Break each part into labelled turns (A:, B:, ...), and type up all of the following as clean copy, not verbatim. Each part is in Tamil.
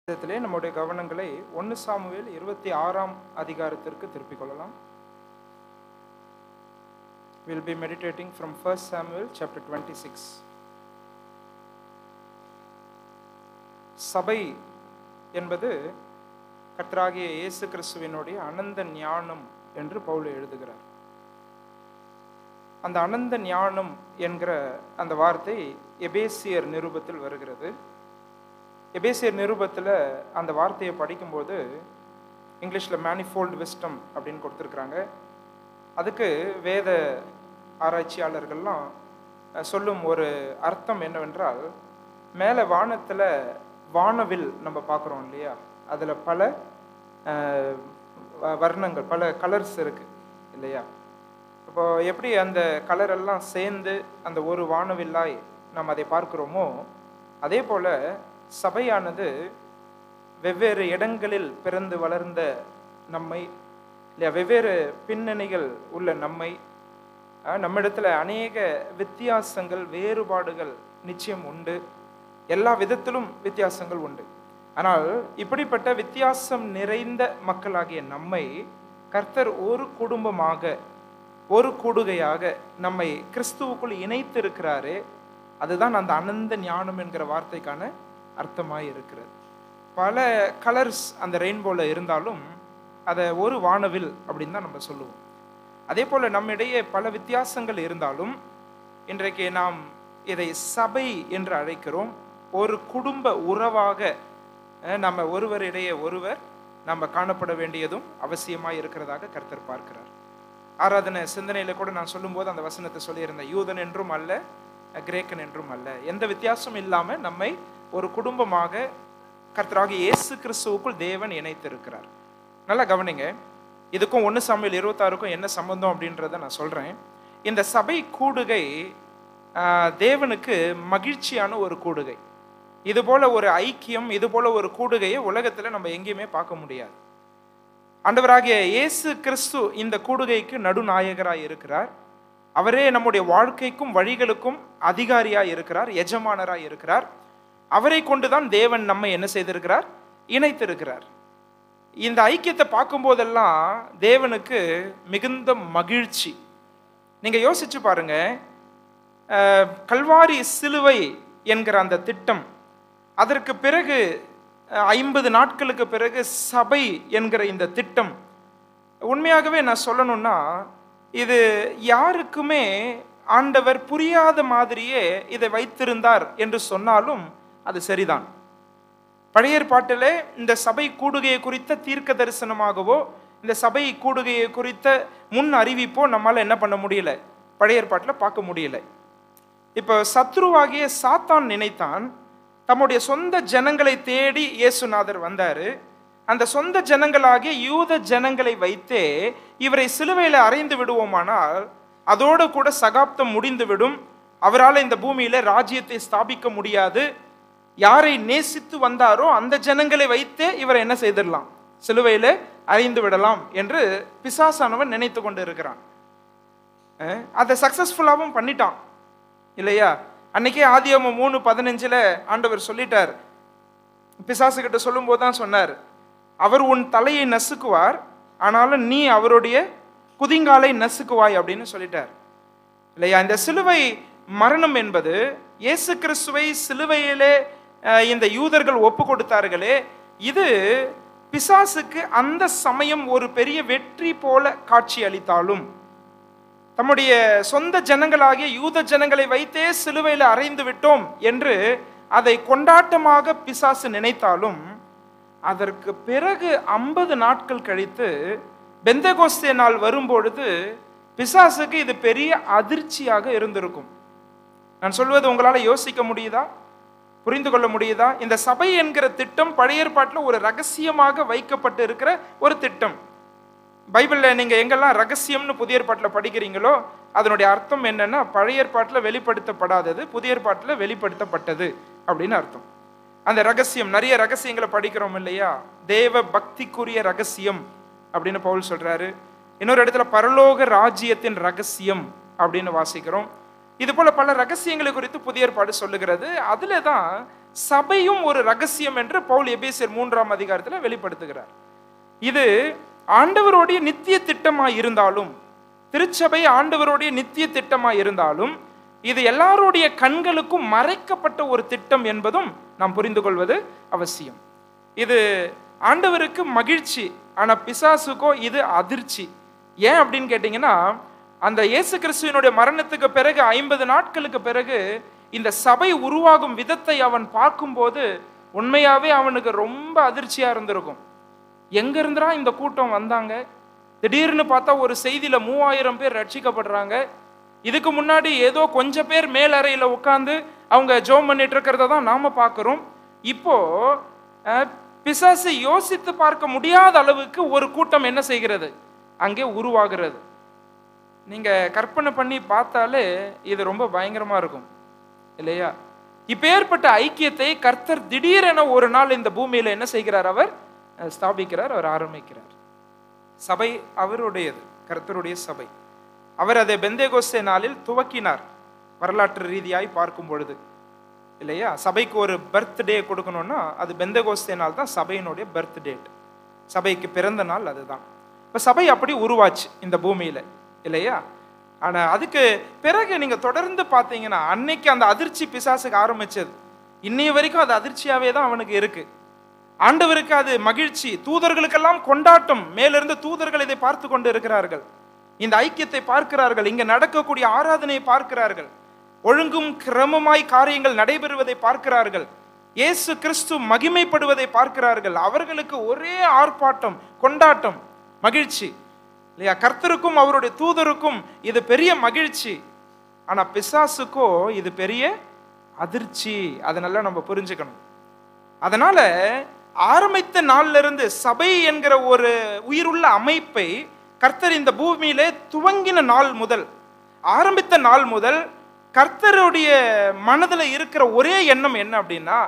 A: இடத்திலே நம்முடைய கவனங்களை 1 சாமுவேல் 26ஆம் அதிகாரத்திற்கு திருப்பிக் கொள்ளலாம். We'll be meditating from 1 Samuel chapter 26. சபை என்பது கர்த்தராகிய இயேசு கிறிஸ்துவினுடைய அனந்த ஞானம் என்று பவுல் எழுதுகிறார். அந்த அனந்த ஞானம் என்கிற அந்த வார்த்தை எபேசியர் நிருபத்தில் வருகிறது. எபேசியர் நிருபத்தில் அந்த வார்த்தையை படிக்கும்போது இங்கிலீஷில் மேனிஃபோல்டு விஸ்டம் அப்படின்னு கொடுத்துருக்குறாங்க. அதுக்கு வேத ஆராய்ச்சியாளர்கள்லாம் சொல்லும் ஒரு அர்த்தம் என்னவென்றால், மேலே வானத்தில் வானவில் நம்ம பார்க்குறோம் இல்லையா, அதில் பல வர்ணங்கள், பல கலர்ஸ் இருக்குது இல்லையா. இப்போ எப்படி அந்த கலரெல்லாம் சேர்ந்து அந்த ஒரு வானவில்லாய் நம்ம அதை பார்க்குறோமோ, அதே போல் சபையானது வெவ்வேறு இடங்களில் பிறந்து வளர்ந்த நம்மை, இல்லையா, வெவ்வேறு பின்னணிகள் உள்ள நம்மிடத்தில் அநேக வித்தியாசங்கள், வேறுபாடுகள் நிச்சயம் உண்டு. எல்லா விதத்திலும் வித்தியாசங்கள் உண்டு. ஆனால் இப்படிப்பட்ட வித்தியாசம் நிறைந்த மக்களாகிய நம்மை கர்த்தர் ஒரு குடும்பமாக, ஒரு கூடுகையாக நம்மை கிறிஸ்துவுக்குள் இணைத்திருக்கிறாரு. அதுதான் அந்த அனந்த ஞானம் என்கிற வார்த்தைக்கான அர்த்தமாய் இருக்கிறது. பல கலர்ஸ் அந்த ரெயின்போவில் இருந்தாலும் அதை ஒரு வானவில் அப்படின்னு தான் நம்ம சொல்லுவோம். அதே போல் நம்மிடையே பல வித்தியாசங்கள் இருந்தாலும் இன்றைக்கு நாம் இதை சபை என்று அழைக்கிறோம். ஒரு குடும்ப உறவாக நம்ம ஒருவரிடையே ஒருவர் நம்ம காணப்பட வேண்டியதும் அவசியமாக இருக்கிறதாக கர்த்தர் பார்க்கிறார். ஆராதனை சிந்தனையில் கூட நான் சொல்லும்போது அந்த வசனத்தை சொல்லியிருந்தேன். யூதன் என்றும் அல்ல, கிரேக்கன் என்றும் அல்ல, எந்த வித்தியாசமும் இல்லாமல் நம்மை ஒரு குடும்பமாக கர்த்தராகிய இயேசு கிறிஸ்துவுக்குள் தேவன் இணைத்திருக்கிறார். நல்லா கவனிங்க. இதுக்கும் 1 சாமுவேல் 26க்கும் என்ன சம்பந்தம் அப்படின்றத நான் சொல்கிறேன். இந்த சபை கூடுகை தேவனுக்கு மகிழ்ச்சியான ஒரு கூடுகை. இதுபோல் ஒரு ஐக்கியம், இதுபோல் ஒரு கூடுகையை உலகத்தில் நம்ம எங்கேயுமே பார்க்க முடியாது. ஆண்டவராகிய இயேசு கிறிஸ்து இந்த கூடுகைக்கு நடுநாயகராய் இருக்கிறார். அவரே நம்முடைய வாழ்க்கைக்கும் வழிகளுக்கும் அதிகாரியாய் இருக்கிறார், எஜமானராய் இருக்கிறார். அவரை கொண்டுதான் தேவன் நம்மை என்ன செய்திருக்கிறார்? இணைத்திருக்கிறார். இந்த ஐக்கியத்தை பார்க்கும்போதெல்லாம் தேவனுக்கு மிகுந்த மகிழ்ச்சி. நீங்கள் யோசிச்சு பாருங்க, கல்வாரி சிலுவை என்கிற அந்த திட்டம், அதற்கு பிறகு 50 நாட்களுக்கு பிறகு சபை என்கிற இந்த திட்டம், உண்மையாகவே நான் சொல்லணும்னா இது யாருக்குமே ஆண்டவர் புரியாத மாதிரியே இதை வைத்திருந்தார் என்று சொன்னாலும் அது சரிதான். பழைய ஏற்பாட்டில் இந்த சபை கூடுகையை குறித்த தீர்க்க தரிசனமாகவோ இந்த சபை கூடுகையை குறித்த முன் அறிவிப்போ நம்மளால் என்ன பண்ண முடியல, பழைய ஏற்பாட்டில் பார்க்க முடியல. இப்போ சத்ருவாகிய சாத்தான் நினைத்தான், தம்முடைய சொந்த ஜனங்களை தேடி இயேசுநாதர் வந்தார். அந்த சொந்த ஜனங்களாகிய யூத ஜனங்களை வைத்தே இவரை சிலுவையில் அறைந்து விடுவோமானால் அதோடு கூட சகாப்தம் முடிந்துவிடும், அவரால் இந்த பூமியில் ராஜ்யத்தை ஸ்தாபிக்க முடியாது, யாரை நேசித்து வந்தாரோ அந்த ஜனங்களை வைத்தே இவரை என்ன செய்திடலாம், சிலுவையில் அறைந்து விடலாம் என்று பிசாசானவன் நினைத்து கொண்டு இருக்கிறான். அதை சக்சஸ்ஃபுல்லாகவும் பண்ணிட்டான் இல்லையா. அன்னைக்கே ஆதியாகமம் 3:15 ஆண்டவர் சொல்லிட்டார். பிசாசு கிட்ட சொல்லும் போது தான் சொன்னார், அவர் உன் தலையை நசுக்குவார், ஆனாலும் நீ அவருடைய குதிங்காலை நசுக்குவாய் அப்படின்னு சொல்லிட்டார் இல்லையா. இந்த சிலுவை மரணம் என்பது, இயேசு கிறிஸ்துவை சிலுவையிலே இந்த யூதர்கள் ஒப்பு கொடுத்தார்களே, இது பிசாசுக்கு அந்த சமயம் ஒரு பெரிய வெற்றி போல காட்சி அளித்தாலும், தம்முடைய சொந்த ஜனங்களாகிய யூத ஜனங்களை வைத்தே சிலுவையில் அறைந்து விட்டோம் என்று அதை கொண்டாட்டமாக பிசாசு நினைத்தாலும், அதற்கு பிறகு 50 நாட்கள் கழித்து பெந்தெகோஸ்தே நாள் வரும்பொழுது பிசாசுக்கு இது பெரிய அதிர்ச்சியாக இருந்திருக்கும். நான் சொல்வது உங்களால் யோசிக்க முடியுதா, புரிந்து கொள்ள முடியுதா? இந்த சபை என்கிற திட்டம் பழைய ஏற்பாட்டில் ஒரு ரகசியமாக வைக்கப்பட்டு இருக்கிற ஒரு திட்டம். பைபிளில் நீங்கள் எங்கெல்லாம் ரகசியம்னு புதிய ஏற்பாட்டில் படிக்கிறீங்களோ அதனுடைய அர்த்தம் என்னன்னா, பழைய ஏற்பாட்டில் வெளிப்படுத்தப்படாதது புதிய ஏற்பாட்டில் வெளிப்படுத்தப்பட்டது அப்படின்னு அர்த்தம். அந்த ரகசியம், நிறைய ரகசியங்களை படிக்கிறோம் இல்லையா. தேவ பக்திக்குரிய ரகசியம் அப்படின்னு பவுல் சொல்றாரு. இன்னொரு இடத்துல பரலோக ராஜ்யத்தின் ரகசியம் அப்படின்னு வாசிக்கிறோம். இது போல பல ரகசியங்களை குறித்து புதிய ஏற்பாடு சொல்லுகிறது. அதுல தான் சபையும் ஒரு ரகசியம் என்று பவுல் எபேசியர் 3ஆம் அதிகாரத்தில் வெளிப்படுத்துகிறார். இது ஆண்டவருடைய நித்திய திட்டமாய் இருந்தாலும், திருச்சபை ஆண்டவருடைய நித்திய திட்டமாய் இருந்தாலும், இது எல்லாருடைய கண்களுக்கும் மறைக்கப்பட்ட ஒரு திட்டம் என்பதும் நாம் புரிந்து கொள்வது அவசியம். இது ஆண்டவருக்கு மகிழ்ச்சி, ஆனால் பிசாசுக்கோ இது அதிர்ச்சி. ஏன் அப்படின்னு கேட்டிங்கன்னா, அந்த இயேசு கிறிஸ்துவினுடைய மரணத்துக்கு பிறகு 50 நாட்களுக்கு பிறகு இந்த சபை உருவாகும் விதத்தை அவன் பார்க்கும்போது உண்மையாகவே அவனுக்கு ரொம்ப அதிர்ச்சியாக இருந்திருக்கும். எங்கேருந்துடா இந்த கூட்டம் வந்தாங்க? திடீர்னு பார்த்தா ஒரு செய்தியில் 3000 பேர் ரட்சிக்கப்படுறாங்க. இதுக்கு முன்னாடி ஏதோ கொஞ்சம் பேர் மேலறையில் உட்காந்து அவங்க ஜெபம் பண்ணிட்டு இருக்கிறத தான் நாம் பார்க்குறோம். இப்போ பிசாசு யோசித்து பார்க்க முடியாத அளவுக்கு ஒரு கூட்டம் என்ன செய்கிறது? அங்கே உருவாகிறது. நீங்கள் கற்பனை பண்ணி பார்த்தாலே இது ரொம்ப பயங்கரமாக இருக்கும் இல்லையா? இப்போ ஏற்பட்ட ஐக்கியத்தை கர்த்தர் திடீரென ஒரு நாள் இந்த பூமியில் என்ன செய்கிறார்? அவர் ஸ்தாபிக்கிறார், அவர் ஆரம்பிக்கிறார். சபை அவருடையது, கர்த்தருடைய சபை. அவர் அதை பெந்தேகோஸ்தே நாளில் துவக்கினார். வரலாற்று ரீதியாய் பார்க்கும் பொழுது இல்லையா, சபைக்கு ஒரு பர்த்டே கொடுக்கணும்னா அது பெந்தேகோஸ்தே நாள் தான் சபையினுடைய பர்த் டேட், சபைக்கு பிறந்த நாள் அதுதான். இப்போ சபை அப்படி உருவாச்சு இந்த பூமியில் இல்லையா? ஆனால் அதுக்கு பிறகு நீங்கள் தொடர்ந்து பார்த்தீங்கன்னா அன்னைக்கு அந்த அதிர்ச்சி பிசாசுக்கு ஆரம்பிச்சது, இன்னைய வரைக்கும் அது அதிர்ச்சியாகவே தான் அவனுக்கு இருக்கு. ஆண்டவருக்கு அது மகிழ்ச்சி, தூதர்களுக்கெல்லாம் கொண்டாட்டம். மேலிருந்து தூதர்கள் இதை பார்த்து கொண்டு இருக்கிறார்கள், இந்த ஐக்கியத்தை பார்க்கிறார்கள், இங்கே நடக்கக்கூடிய ஆராதனையை பார்க்கிறார்கள், ஒழுங்கும் கிரமமாய் காரியங்கள் நடைபெறுவதை பார்க்கிறார்கள், இயேசு கிறிஸ்து மகிமைப்படுவதை பார்க்கிறார்கள். அவர்களுக்கு ஒரே ஆர்ப்பாட்டம், கொண்டாட்டம், மகிழ்ச்சி இல்லையா? கர்த்தருக்கும் அவருடைய தூதருக்கும் இது பெரிய மகிழ்ச்சி. ஆனால் பிசாசுக்கோ இது பெரிய அதிர்ச்சி. அதனால நம்ம புரிஞ்சுக்கணும். அதனால ஆரம்பித்த நாள்ல இருந்து சபை என்கிற ஒரு உயிருள்ள அமைப்பை கர்த்தர் இந்த பூமியிலே துவங்கின நாள் முதல், ஆரம்பித்த நாள் முதல் கர்த்தருடைய மனதில் இருக்கிற ஒரே எண்ணம் என்ன அப்படின்னா,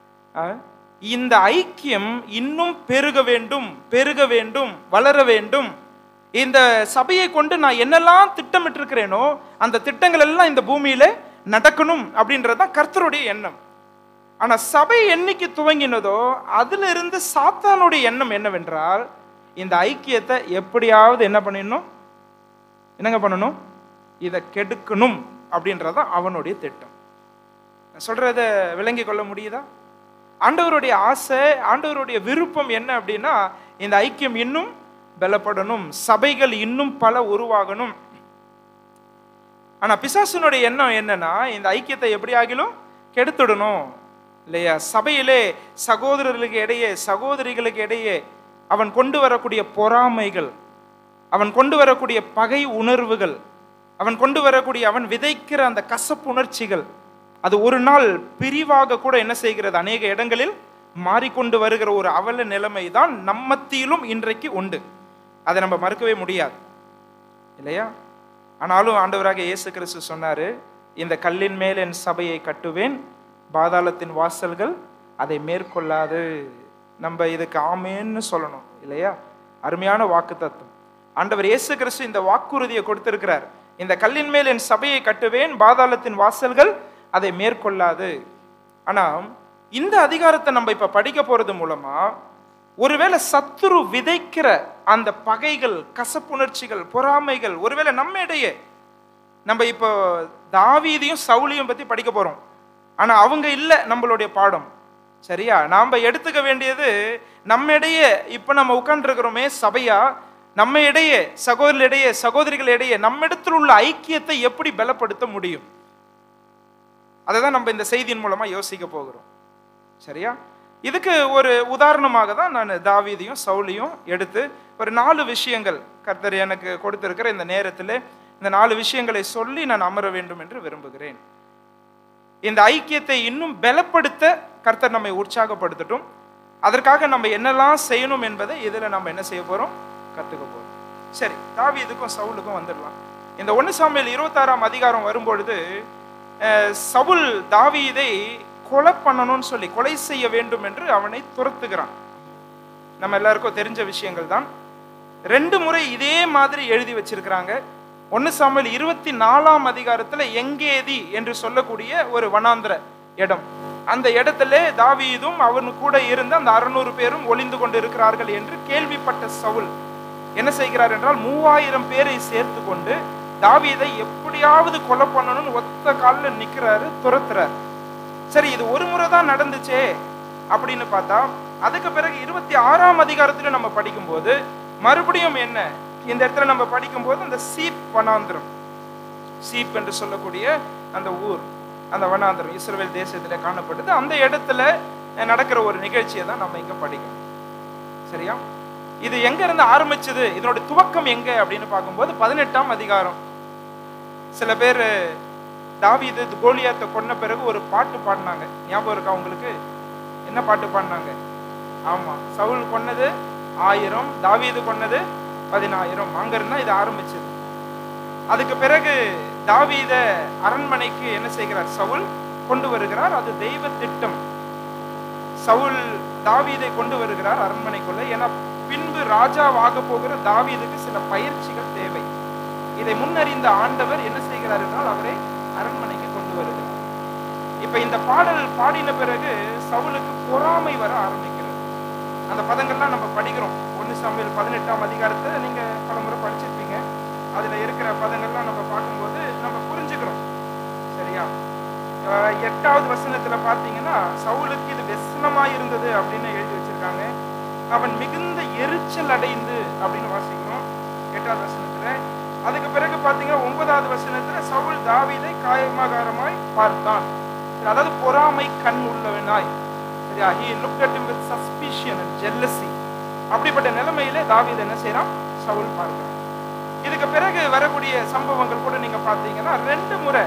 A: இந்த ஐக்கியம் இன்னும் பெருக வேண்டும், பெருக வேண்டும், வளர வேண்டும். இந்த சபையை கொண்டு நான் என்னெல்லாம் திட்டமிட்டிருக்கிறேனோ அந்த திட்டங்கள் எல்லாம் இந்த பூமியில நடக்கணும் அப்படின்றதுதான் கர்த்தருடைய எண்ணம். ஆனா சபை என்னைக்கு துவங்கினதோ அதுல இருந்து சாத்தானுடைய எண்ணம் என்னவென்றால், இந்த ஐக்கியத்தை எப்படியாவது என்ன பண்ணிடணும், என்னங்க பண்ணணும், இதை கெடுக்கணும் அப்படின்றதான் அவனுடைய திட்டம். சொல்றத விளங்கி கொள்ள முடியுதா? ஆண்டவருடைய ஆசை, ஆண்டவருடைய விருப்பம் என்ன அப்படின்னா, இந்த ஐக்கியம் இன்னும் பலப்படணும், சபைகள் இன்னும் பல உருவாகணும். ஆனா பிசாசுனுடைய எண்ணம் என்னன்னா, இந்த ஐக்கியத்தை எப்படி ஆகிலும் கெடுத்துடணும் இல்லையா? சபையிலே சகோதரர்களுக்கு இடையே, சகோதரிகளுக்கு இடையே அவன் கொண்டு வரக்கூடிய பொறாமைகள், அவன் கொண்டு வரக்கூடிய பகை உணர்வுகள், அவன் கொண்டு வரக்கூடிய, அவன் விதைக்கிற அந்த கசப்புணர்ச்சிகள், அது ஒரு நாள் பிரிவாக கூட என்ன செய்கிறது, அநேக இடங்களில் மாறிக்கொண்டு வருகிற ஒரு அவல நிலைமை தான் நம் மத்தியிலும் இன்றைக்கு உண்டு. அதை நம்ம மறுக்கவே முடியாது இல்லையா? ஆனாலும் ஆண்டவராக இயேசு கிறிஸ்து சொன்னாரு, இந்த கல்லின் மேல் என் சபையை கட்டுவேன், பாதாளத்தின் வாசல்கள் அதை மேற்கொள்ளாது. நம்ம இதுக்கு ஆமேன்னு சொல்லணும் இல்லையா? அருமையான வாக்கு தத்துவம். ஆண்டவர் இயேசு கிறிஸ்து இந்த வாக்குறுதியை கொடுத்திருக்கிறார், இந்த கல்லின் மேல் என் சபையை கட்டுவேன், பாதாளத்தின் வாசல்கள் அதை மேற்கொள்ளாது. ஆனா இந்த அதிகாரத்தை நம்ம இப்ப படிக்க போறது மூலமா ஒருவேளை சத்துரு விதைக்கிற அந்த பகைகள், கசப்புணர்ச்சிகள், பொறாமைகள் ஒருவேளை நம்ம இடையே, நம்ம இப்போ தாவீதையும் சவுலியும் பத்தி படிக்க போறோம், ஆனா அவங்க இல்லை நம்மளுடைய பாடம் சரியா? நாம எடுத்துக்க வேண்டியது நம்ம இடையே இப்ப நம்ம உட்கார்ந்துருக்கிறோமே சபையா, நம்ம இடையே சகோதரிடையே, சகோதரிகள் இடையே நம்ம இடத்துல உள்ள ஐக்கியத்தை எப்படி பலப்படுத்த முடியும், அதை தான் நம்ம இந்த செய்தியின் மூலமா யோசிக்க போகிறோம் சரியா? இதுக்கு ஒரு உதாரணமாக தான் நான் தாவீதையும் சவுலியும் எடுத்து ஒரு 4 விஷயங்கள் கர்த்தர் எனக்கு கொடுத்திருக்கிற இந்த நேரத்தில் இந்த 4 விஷயங்களை சொல்லி நான் அமர வேண்டும் என்று விரும்புகிறேன். இந்த ஐக்கியத்தை இன்னும் பலப்படுத்த கர்த்தர் நம்மை உற்சாகப்படுத்தட்டும். அதற்காக நம்ம என்னெல்லாம் செய்யணும் என்பதை இதில் நம்ம என்ன செய்ய போறோம், கற்றுக்க போறோம். சரி, தாவீதுக்கும் சவுலுக்கும் வந்துடலாம். இந்த 1 சாமுவேல் 26ஆம் அதிகாரம் வரும்பொழுது சவுல் தாவீதை கொலை பண்ணணும்னு சொல்லி, கொலை செய்ய வேண்டும் என்று அவனை துரத்துகிறான். நம்ம எல்லாருக்கும் தெரிஞ்ச விஷயங்கள் தான். 2 முறை இதே மாதிரி எழுதி வச்சிருக்கிறாங்க. 1 சாமுவேல் 24ஆம் அதிகாரத்தில் எங்கேதி என்று சொல்லக்கூடிய ஒரு வனாந்திர இடம், அந்த இடத்துல தாவீதும் அவனு கூட இருந்த அந்த 600 பேரும் ஒளிந்து கொண்டு இருக்கிறார்கள் என்று கேள்விப்பட்ட சவுல் என்ன செய்கிறார் என்றால் 3000 பேரை சேர்த்து கொண்டு தாவீதை எப்படியாவது கொலை பண்ணணும்னு ஒத்த காலில் நிக்கிறாரு, துரத்துறாரு. சரி, இது ஒரு முறை தான் நடந்துச்சே அப்படின்னு பார்த்தா, அதுக்கு பிறகு 26ஆம் அதிகாரத்துல நம்ம படிக்கும்போது மறுபடியும் என்ன, இந்த இடத்துல நம்ம படிக்கும்போது அந்த சீப் வனாந்திரம், சீப் என்று சொல்லக்கூடிய அந்த ஊர், அந்த வனாந்திரம் இஸ்ரவேல் தேசத்துல காணப்படுது. அந்த இடத்துல நடக்கிற ஒரு நிகழ்ச்சியை தான் நம்ம இங்க படிக்கணும். சரியா? இது எங்க இருந்து ஆரம்பிச்சது, இதனோட துவக்கம் எங்க அப்படின்னு பார்க்கும்போது 18ஆம் அதிகாரம். சில பேர் தாவீது கோலியாத்தை கொன்ன பிறகு ஒரு பாட்டு பாடினாங்க, ஞாபகம் இருக்கா உங்களுக்கு? என்ன பாட்டு பாடினாங்க? ஆமா, சவுல் கொன்னது 1000, தாவீது கொன்னது 10000. அங்க இருந்தா இது ஆரம்பிச்சது. அதுக்கு பிறகு தாவீத அரண்மனைக்கு என்ன செய்கிறார், சவுல் கொண்டு வருகிறார். அது தெய்வ திட்டம். சவுல் தாவீதை கொண்டு வருகிறார் அரண்மனைக்குள்ள. ஏன்னா பின்பு ராஜாவாக போகிற தாவீதுக்கு சில பயிற்சிகள் தேவை. இதை முன்னறிந்த ஆண்டவர் என்ன செய்கிறார் என்றால் அவரை அரண்மனைக்கு கொண்டு வருகிறார். இப்ப இந்த பாடல் பாடின பிறகு சவுலுக்கு பொறாமை வர ஆரம்பிக்கிறது. அந்த பதங்கள்லாம் நம்ம படிக்கிறோம். 1 சாமுவேல் 18ஆம் அதிகாரத்தை நீங்க பலமுறை படிச்சிருப்பீங்க. அதுல இருக்கிற பதங்கள்லாம் நம்ம பார்க்கும்போது நம்ம புரிஞ்சுக்கிறோம். சரியா? 8வது வசனத்துல பாத்தீங்கன்னா சவுலுக்கு இது வெசனமா இருந்தது அப்படின்னு எழுதி வச்சிருக்காங்க. அவன் மிகுந்த எரிச்சல் அடைந்து அப்படின்னு வாசிக்கிறோம் 8வது வசனத்துல. அதுக்கு பிறகு பாத்தீங்கன்னா 9வது வசனத்துல சவுல் தாவீதை காயமாகாரமாய் பார்த்தான். அதாவது பொறாமை கண் உள்ளவனாய். சரியா? he looked at him with suspicion and jealousy. அப்படிப்பட்ட நிலைமையிலே தாவீது என்ன செய்யறான், சவுல் பார்க்கிறான். இதுக்கு பிறகு வரக்கூடிய சம்பவங்கள் கூட நீங்க பாத்தீங்கன்னா 2 முறை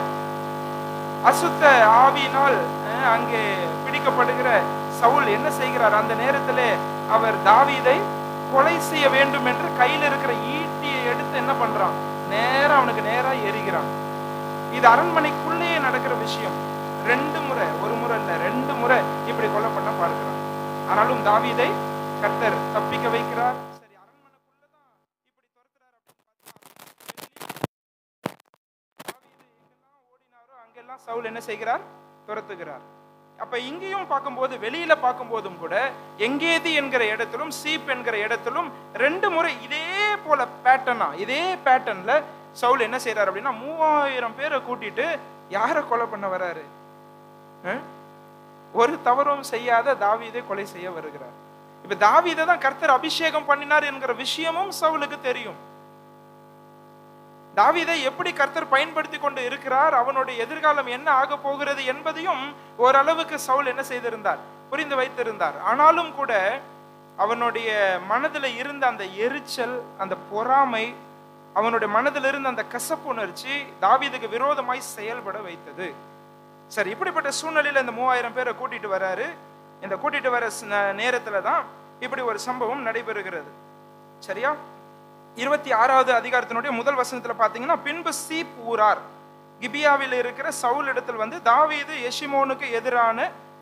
A: அசுத்த ஆவியினால் அங்கே பிடிக்கப்படுகிற சவுல் என்ன செய்கிறார், அந்த நேரத்திலே அவர் தாவீதை கொலை செய்ய வேண்டும் என்று கையில் இருக்கிற ஈட்டியை எடுத்து என்ன பண்றான், நேரா அவனுக்கு நேரா எரிகிறான். இது அரண்மனைக்குள்ளேயே நடக்கிற விஷயம். 2 முறை, ஒரு முறை இல்ல 2 முறை இப்படி கொலை பண்ண பார்க்கிறான். ஆனாலும் தாவீதை கர்த்தர் தப்பிக்க வைக்கிறார். சரி, அரண்மனைக்குள்ளதான் இப்படி துரத்துறாரு அப்படின்னு எங்கெல்லாம் ஓடினாரோ அங்கெல்லாம் சவுல் என்ன செய்கிறார், துரத்துகிறார். அப்ப இங்கேயும் பார்க்கும்போது, வெளியில பார்க்கும்போதும் கூட எங்கேதி என்கிற இடத்திலும் சீப் என்கிற இடத்திலும் 2 முறை இதே போல பேட்டர்னா, இதே பேட்டர்ன்ல சவுல் என்ன செய்யறாரு அப்படின்னா 3000 பேரை கூட்டிட்டு யாரை கொலை பண்ண வராரு, ஒரு தவறும் செய்யாத தாவீதை கொலை செய்ய வருகிறார். இப்ப தாவீதை தான் கர்த்தர் அபிஷேகம் பண்ணினார் என்கிற விஷயமும் சவுலுக்கு தெரியும். தாவீதை எப்படி கர்த்தர் பயன்படுத்தி கொண்டு இருக்கிறார், அவனுடைய எதிர்காலம் என்ன ஆக போகிறது என்பதையும் ஓரளவுக்கு சவுல் என்ன செய்திருந்தார், புரிந்து வைத்திருந்தார். ஆனாலும் கூட அவனுடைய மனதில் இருந்த அந்த எரிச்சல், அந்த பொறாமை, அவனுடைய மனதில் இருந்த அந்த கசப்புணர்ச்சி தாவீதுக்கு விரோதமாய் செயல்பட வைத்தது. சரி, இப்படிப்பட்ட சூழ்நிலையில இந்த 3000 பேரை கூட்டிட்டு வராரு. இந்த கூட்டிட்டு வர நேரத்துல தான் இப்படி ஒரு சம்பவம் நடைபெறுகிறது. சரியா? 26வது அதிகாரத்தினுடைய முதல் வசனத்துல பாத்தீங்கன்னா, பின்பு சீப் ஊரார் கிபியாவில் இருக்கிற சவுல் இடத்தில் வந்து தாவீது எஷிமோனுக்கு எதிரான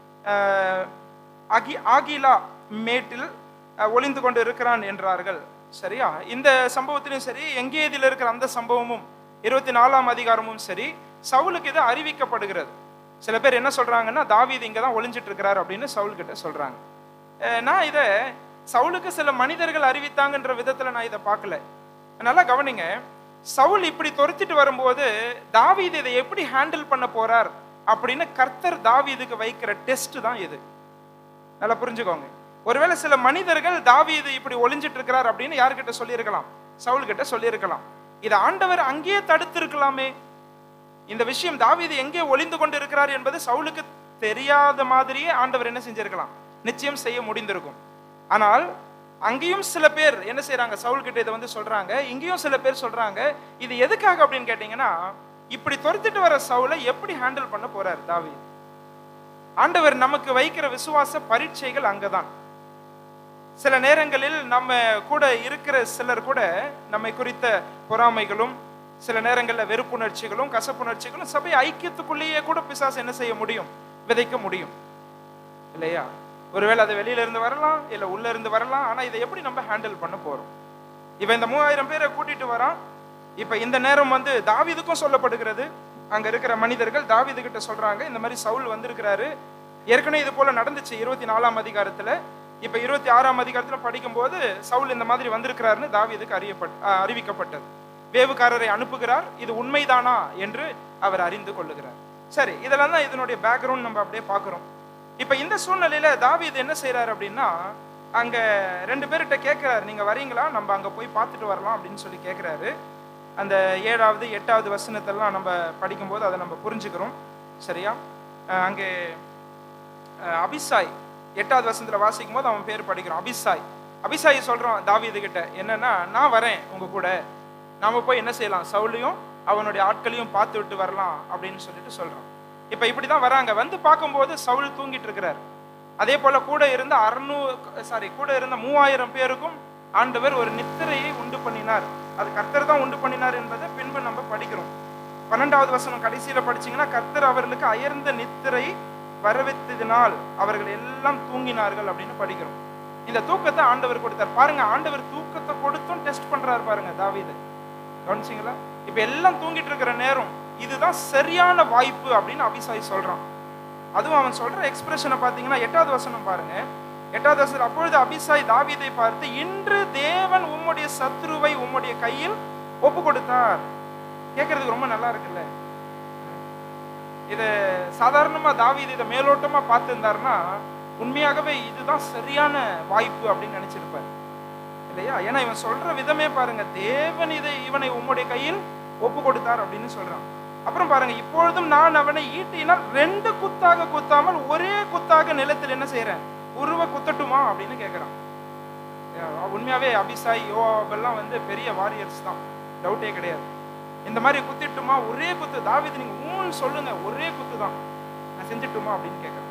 A: ஆகிலா மேட்டில் ஒளிந்து கொண்டு இருக்கிறான் என்றார்கள். சரியா? இந்த சம்பவத்திலும் சரி, எங்கேதில் இருக்கிற அந்த சம்பவமும் 24ஆம் அதிகாரமும் சரி, சவுலுக்கு இது அறிவிக்கப்படுகிறது. சில பேர் என்ன சொல்றாங்கன்னா, தாவீது இங்கதான் ஒளிஞ்சிட்டு இருக்கிறார் அப்படின்னு சவுல் கிட்ட சொல்றாங்க. நான் இதை சவுலுக்கு சில மனிதர்கள் அறிவித்தாங்கன்ற விதத்துல நான் இதை பார்க்கல. நல்லா கவனிங்க. சவுல் இப்படி துரத்திட்டு வரும்போது தாவீது இதை எப்படி ஹேண்டில் பண்ண போறார் அப்படின்னு கர்த்தர் தாவீதுக்கு வைக்கிற டெஸ்ட் தான் இது. நல்லா புரிஞ்சுக்கோங்க. ஒருவேளை சில மனிதர்கள் தாவீது இப்படி ஒளிஞ்சிட்டு இருக்கிறார் அப்படின்னு யாருக்கிட்ட சொல்லியிருக்கலாம், சவுல் கிட்ட சொல்லியிருக்கலாம். இதை ஆண்டவர் அங்கேயே தடுத்து இருக்கலாமே. இந்த விஷயம் தாவீது எங்கே ஒளிந்து கொண்டு இருக்கிறார் என்பது சவுலுக்கு தெரியாத மாதிரியே ஆண்டவர் என்ன செஞ்சிருக்கலாம், நிச்சயம் செய்ய முடிந்திருக்கும். ஆனால் அங்கேயும் சில பேர் என்ன செய்யறாங்க, சவுல் கிட்ட இதை வந்து சொல்றாங்க. இங்கேயும் சில பேர் சொல்றாங்க, இது எதுக்காக அப்படின்னு கேட்டீங்கன்னா, இப்படி துரத்திட்டு வர சவுலை எப்படி ஹேண்டில் பண்ண போறார் தாவீது. ஆண்டவர் நமக்கு வைக்கிற விசுவாச பரீட்சைகள் அங்கதான். சில நேரங்களில் நம்ம கூட இருக்கிற சிலர் கூட நம்மை குறித்த பொறாமைகளும், சில நேரங்களில் வெறுப்புணர்ச்சிகளும் கசப்புணர்ச்சிகளும் சபை ஐக்கியத்துக்குள்ளேயே கூட பிசாசு என்ன செய்ய முடியும், விதைக்க முடியும் இல்லையா? ஒருவேளை அது வெளியில இருந்து வரலாம், இல்ல உள்ள இருந்து வரலாம். ஆனா இதை எப்படி நம்ம ஹேண்டில் பண்ண போறோம்? இவன் இந்த 3000 பேரை கூட்டிட்டு வரான். இப்ப இந்த நேரம் வந்து தாவீதுக்கும் சொல்லப்படுகிறது. அங்க இருக்கிற மனிதர்கள் தாவீது கிட்ட சொல்றாங்க, இந்த மாதிரி சவுல் வந்திருக்கிறாரு, ஏற்கனவே இது போல நடந்துச்சு 24ஆம் அதிகாரத்துல. இப்ப 26ஆம் அதிகாரத்துல படிக்கும்போது சவுல் இந்த மாதிரி வந்திருக்கிறாருன்னு தாவீதுக்கு அறிவிக்கப்பட்டது. வேவுக்காரரை அனுப்புகிறார். இது உண்மைதானா என்று அவர் அறிந்து கொள்ளுகிறார். சரி, இதெல்லாம் தான் இதனுடைய பேக்ரவுண்ட் நம்ம அப்படியே பார்க்கிறோம். இப்ப இந்த சூழ்நிலையில தாவீது என்ன செய்யறாரு அப்படின்னா, அங்க 2 பேர்கிட்ட கேட்கிறாரு, நீங்க வரீங்களா, நம்ம அங்க போய் பார்த்துட்டு வரலாம் அப்படின்னு சொல்லி கேட்கிறாரு. அந்த 7வது 8வது வசனத்தெல்லாம் நம்ம படிக்கும்போது அதை நம்ம புரிஞ்சுக்கிறோம். சரியா? அங்கே அபிசாய் 8வது வசனத்துல வாசிக்கும் போது அவன் பேர் படிக்கிறோம். அபிசாய் சொல்றான் தாவீது கிட்ட, என்னன்னா, நான் வரேன் உங்க கூட, நாம போய் என்ன செய்யலாம், சவுலையும் அவனுடைய ஆட்களையும் பார்த்து விட்டு வரலாம் அப்படின்னு சொல்லிட்டு சொல்றான். இப்ப இப்படிதான் வராங்க. வந்து பார்க்கும்போது சவுல் தூங்கிட்டு இருக்கிறார். அதே போல கூட இருந்த 3000 பேருக்கும் ஆண்டவர் ஒரு நித்திரையை உண்டு பண்ணினார். அது கர்த்தர் தான் உண்டு பண்ணினார் என்பதை பின்பு நம்ம படிக்கிறோம். 12வது வசனம் கடைசியில படிச்சீங்கன்னா, கர்த்தர் அவர்களுக்கு அயர்ந்த நித்திரை வரவைத்ததினால் அவர்கள் எல்லாம் தூங்கினார்கள் அப்படின்னு படிக்கிறோம். இந்த தூக்கத்தை ஆண்டவர் கொடுத்தார். பாருங்க, ஆண்டவர் தூக்கத்தை கொடுத்தும் டெஸ்ட் பண்றாரு பாருங்க தாவீது. கவனிச்சிங்களா? இப்ப எல்லாம் தூங்கிட்டு இருக்கிற நேரம், இதுதான் சரியான வாய்ப்பு அப்படின்னு அபிசாய் சொல்றான். அதுவும் அவன் சொல்ற எக்ஸ்பிரஷனை பாத்தீங்கன்னா 8வது வசனம் பாருங்க. 8வது வசனம், அப்பொழுது அபிசாய் தாவீதை பார்த்து, இன்று தேவன் உம்முடைய சத்ருவை உம்முடைய கையில் ஒப்பு கொடுத்தார். கேட்கறதுக்கு ரொம்ப நல்லா இருக்குல்ல? இத சாதாரணமா தாவீது இதை மேலோட்டமா பார்த்திருந்தாருன்னா உண்மையாகவே இதுதான் சரியான வாய்ப்பு அப்படின்னு நினைச்சிருப்பாரு இல்லையா? ஏன்னா இவன் சொல்ற விதமே பாருங்க, தேவன் இவனை உம்முடைய கையில் ஒப்பு கொடுத்தார் அப்படின்னு சொல்றான். அப்புறம் பாருங்க, இப்பொழுதும் நான் அவனை ஈட்டினால் 2 குத்தாக குத்தாமல் ஒரே குத்தாக நிலத்தில் என்ன செய்யறேன், உருவ குத்தட்டுமா அப்படின்னு கேட்கிறான். உண்மையாவே அபிசாய் யோவாபெல்லாம் பெரிய வாரியர்ஸ் தான், டவுட்டே கிடையாது. இந்த மாதிரி குத்திட்டுமா, ஒரே குத்து, தாவீது நீங்க ஊன்னு சொல்லுங்க, ஒரே குத்து தான், நான் செஞ்சுட்டுமா அப்படின்னு கேட்கிறேன்.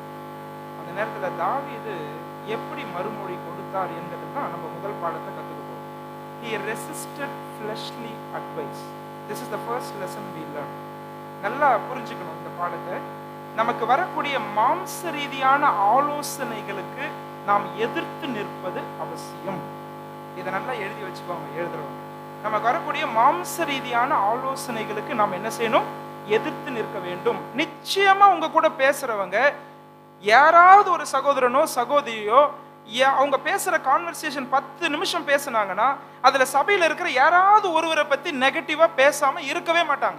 A: அந்த நேரத்துல தாவீது எப்படி மறுமொழி கொடுத்தார் என்பது தான் நம்ம முதல் பாடத்தை கத்துக்கிட்டோம். He resisted fleshly advice. This is the first lesson we learn. நல்லா புரிஞ்சுக்கணும் இந்த பாடத்தை. நமக்கு வரக்கூடிய மாம்ச ரீதியான ஆலோசனைகளுக்கு நாம் எதிர்த்து நிற்பது அவசியம். இதை நல்லா எழுதி வச்சுக்கோங்க எழுதுறவங்க. நமக்கு வரக்கூடிய மாம்ச ரீதியான ஆலோசனைகளுக்கு நாம் என்ன செய்யணும், எதிர்த்து நிற்க வேண்டும். நிச்சயமா உங்க கூட பேசுறவங்க யாராவது ஒரு சகோதரனோ சகோதரியோ அவங்க பேசுற கான்வர்சேஷன் 10 நிமிஷம் பேசினாங்கன்னா அதுல சபையில இருக்கிற யாராவது ஒருவரை பத்தி நெகட்டிவா பேசாம இருக்கவே மாட்டாங்க.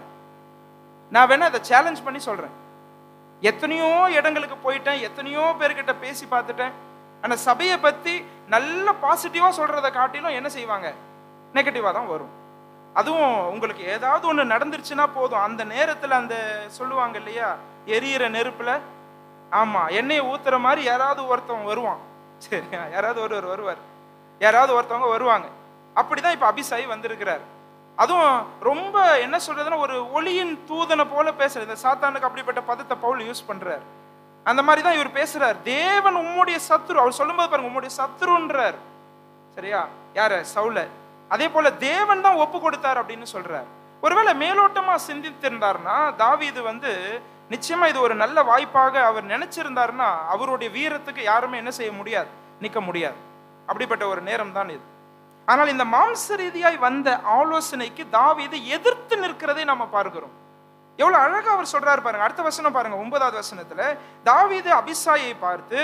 A: நான் வேணா அதை சேலஞ்ச் பண்ணி சொல்றேன். எத்தனையோ இடங்களுக்கு போயிட்டேன், எத்தனையோ பேர்கிட்ட பேசி பார்த்துட்டேன். ஆனா சபையை பத்தி நல்ல பாசிட்டிவா சொல்றதை காட்டிலும் என்ன செய்வாங்க, நெகட்டிவா தான் வரும். அதுவும் உங்களுக்கு ஏதாவது ஒண்ணு நடந்துருச்சுன்னா போதும், அந்த நேரத்துல அந்த சொல்லுவாங்க இல்லையா, எரியிற நெருப்புல ஆமா எண்ணெயை ஊத்துற மாதிரி யாராவது ஒருத்தவங்க வருவான். சரி, யாராவது ஒருவர் வருவார், யாராவது ஒருத்தவங்க வருவாங்க. அப்படிதான் இப்ப அபிசாய் வந்திருக்கிறார். அதுவும் ரொம்ப என்ன சொல்றதுன்னா, ஒரு ஒளியின் தூதனை போல பேசுறது. இந்த சாத்தானுக்கு அப்படிப்பட்ட பதத்தை பவுல் யூஸ் பண்றார். அந்த மாதிரிதான் இவர் பேசுறார். தேவன் உம்முடைய சத்ரு, அவர் சொல்லும்போது பாருங்க, உம்முடைய சத்ருன்றார். சரியா? யார? சவுல. அதே போல தேவன் தான் ஒப்பு கொடுத்தார் அப்படின்னு சொல்றார். ஒருவேளை மேலோட்டமா சிந்தித்திருந்தார்னா தாவீது நிச்சயமா இது ஒரு நல்ல வாய்ப்பாக அவர் நினைச்சிருந்தாருன்னா அவருடைய வீரத்துக்கு யாருமே என்ன செய்ய முடியாது, நிற்க முடியாது. அப்படிப்பட்ட ஒரு நேரம் தான் இது. ஆனால் இந்த மாம்ச ரீதியாய் வந்த ஆலோசனைக்கு தாவீது எதிர்த்து நிற்கிறதை நம்ம பார்க்கிறோம். எவ்வளவு அழகா அவர் சொல்றாரு பாருங்க. அடுத்த வசனம் பாருங்க, 9வது வசனத்துல தாவீது அபிசாயை பார்த்து,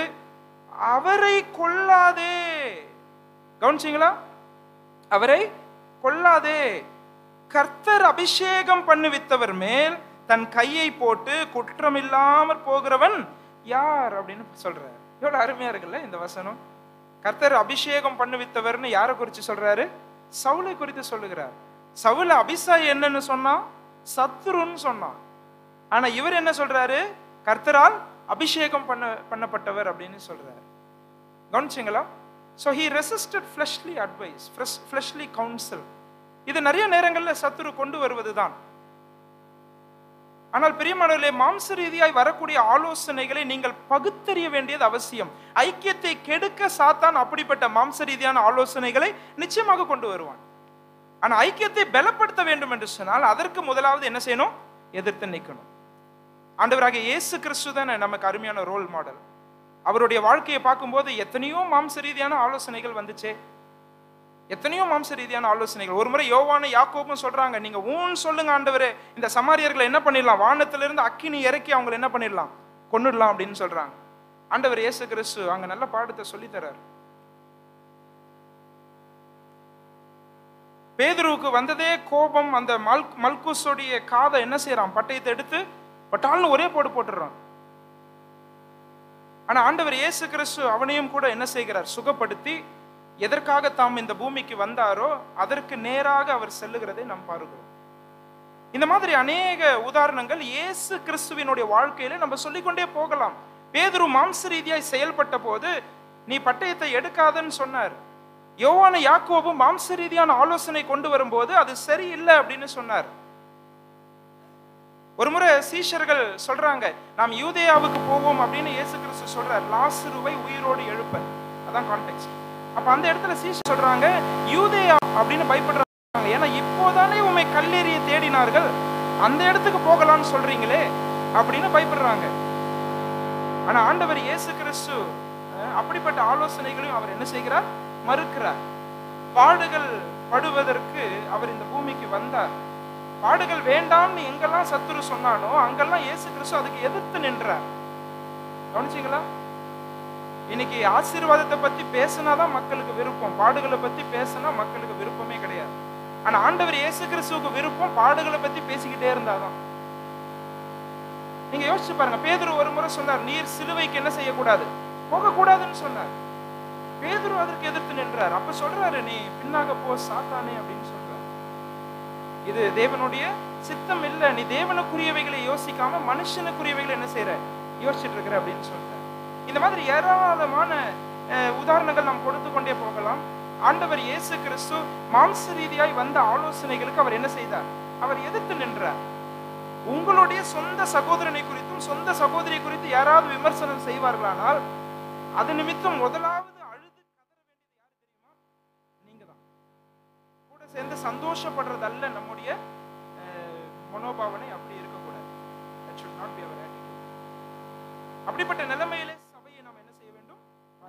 A: அவரை கொல்லாதே. கவனிச்சீங்களா? அவரை கொல்லாதே, கர்த்தர் அபிஷேகம் பண்ணுவித்தவர் மேல் தன் கையை போட்டு குற்றமில்லாமல் போகிறவன் யார் அப்படின்னு சொல்றாரு. எவ்வளவு அருமையா இருக்குல்ல இந்த வசனம். கர்த்தர் அபிஷேகம் பண்ணுவித்தவர்னு யாரை குறித்து சொல்றாரு? சவுலை குறித்து சொல்லுகிறார். சவுல அபிசாய் என்னன்னு சொன்னா, சத்ருன்னு சொன்னான். ஆனா இவர் என்ன சொல்றாரு? கர்த்தரால் அபிஷேகம் பண்ணப்பட்டவர் அப்படின்னு சொல்றாரு. கவனிச்சிங்களா? So he resisted fleshly advice, fleshly counsel. இது நிறைய நேரங்கள்ல சத்துரு கொண்டு வருவதுதான். ஆனால் பிரியமானவர்களே, மாம்ச ரீதியாய் வரக்கூடிய ஆலோசனைகளை நீங்கள் பகுத்தறிய வேண்டியது அவசியம். ஐக்கியத்தை கெடுக்க சாத்தான் அப்படிப்பட்ட மாம்ச ரீதியான ஆலோசனைகளை நிச்சயமாக கொண்டு வருவான். ஆனா ஐக்கியத்தை பலப்படுத்த வேண்டும் என்று சொன்னால் அதற்கு முதலாவது என்ன செய்யணும்? எதிர்த்து நிற்கணும். ஆண்டவராகிய இயேசு கிறிஸ்து தான் நமக்கு அருமையான ரோல் மாடல். அவருடைய வாழ்க்கையை பார்க்கும்போது எத்தனையோ மாம்ச ரீதியான ஆலோசனைகள் வந்துச்சே, எத்தனையோ மாம்ச ரீதியான ஆலோசனைகள். ஒரு முறை யோவானு யாக்கோபும் சொல்றாங்க, நீங்க ஊன்னு சொல்லுங்க ஆண்டவரே, இந்த சமாரியர்களை என்ன பண்ணிடலாம், வானத்திலிருந்து அக்கினி இறக்கி அவங்களை என்ன பண்ணிடலாம், கொன்னுடலாம் அப்படின்னு சொல்றாங்க. ஆண்டவர் இயேசு கிறிஸ்து அங்க நல்ல பாடத்தை சொல்லித்தரார். பேதுருவுக்கு வந்ததே கோபம். அந்த மல்குஸோடைய காதை என்ன செய்யறான்? பட்டயத்தை எடுத்து பட்டால்னு ஒரே போடு போட்டுறான். ஆனா ஆண்டவர் இயேசு கிறிஸ்து அவனையும் கூட என்ன செய்கிறார்? சுகப்படுத்தி எதற்காக தாம் இந்த பூமிக்கு வந்தாரோ அதற்கு நேராக அவர் செல்லுகிறதை நாம் பார்க்கிறோம். இந்த மாதிரி அநேக உதாரணங்கள் இயேசு கிறிஸ்துவினுடைய வாழ்க்கையில நம்ம சொல்லிக்கொண்டே போகலாம். பேதுரு மாம்ச ரீதியாய் செயல்பட்ட போது நீ பட்டயத்தை எடுக்காதன்னு சொன்னார். யோவான யாக்கோபு மாம்ச ரீதியான ஆலோசனை கொண்டு வரும்போது அது சரியில்லை அப்படின்னு சொன்னார். ஒரு முறை சீஷர்கள் சொல்றாங்க, நாம் யூதேயாவுக்கு போவோம் அப்படின்னு இயேசு கிறிஸ்து சொல்றார், லாசருவை உயிரோடு எழுப்ப. அதான் கான்டெக்ஸ்ட். அப்ப அந்த இடத்துல சீஷர் சொல்றாங்க, யூதேயா அப்படின்னு பயப்படுறாங்க. ஏன்னா இப்போதானே உண்மை கல்லெறிய தேடினார்கள், அந்த இடத்துக்கு போகலாம்னு சொல்றீங்களே அப்படின்னு பயப்படுறாங்க. ஆனா ஆண்டவர் இயேசு கிறிஸ்து அப்படிப்பட்ட ஆலோசனைகளையும் அவர் என்ன செய்கிறார்? மறுக்கிறார். பாடுகள் படுவதற்கு அவர் இந்த பூமிக்கு வந்தார். பாடுகள் வேண்டாம்னு எங்கெல்லாம் சத்துரு சொன்னானோ அங்கெல்லாம் இயேசு கிறிஸ்து அதுக்கு எதிர்த்து நின்றார். கவனிச்சீங்களா? இன்னைக்கு ஆசீர்வாதத்தை பத்தி பேசினாதான் மக்களுக்கு விருப்பம், பாடுகளை பத்தி பேசினா மக்களுக்கு விருப்பமே கிடையாது. ஆனா ஆண்டவர் இயேசு கிறிஸ்துவுக்கு விருப்பம் பாடுகளை பத்தி பேசிக்கிட்டே இருந்தாதான். நீங்க யோசிச்சு பாருங்க. பேதுரு ஒரு முறை சொன்னார், நீர் சிலுவைக்கு என்ன செய்யக்கூடாது? போகக்கூடாதுன்னு சொன்னார். பேதுரு அதற்கு எதிர்த்து நின்றார். அப்ப சொல்றாரு, நீ பின்னாக போ சாத்தானே அப்படின்னு சொல்றாரு. இது தேவனுடைய சித்தம் இல்ல, நீ தேவனுக்குரியவைகளை யோசிக்காம மனுஷனுக்குரியவைகளை என்ன செய்யற? யோசிச்சுட்டு இருக்கிற அப்படின்னு சொல்றாரு. இந்த மாதிரி ஏராளமான உதாரணங்கள் நாம் கொடுத்து கொண்டே போகலாம். ஆண்டவர் இயேசு கிறிஸ்து மாம்ச ரீதியாய் வந்த ஆலோசனைகளுக்கு அவர் என்ன செய்தார்? அவர் எதிர்த்து நின்றார். உங்களுடைய சொந்த சகோதரனை குறித்தும் சொந்த சகோதரி குறித்து யாராவது விமர்சனம் செய்வார்களானால் அது நிமித்தம் முதலாவது அழுது கதற வேண்டியது யாரு தெரியுமா? நீங்க தான். கூட சேர்ந்து சந்தோஷப்படுறதல்ல நம்முடைய மனோபாவனை. அப்படி இருக்கக்கூடாது. That should not be our attitude. அப்படிப்பட்ட நிலைமையிலே சபையை நாம் என்ன செய்ய வேண்டும்?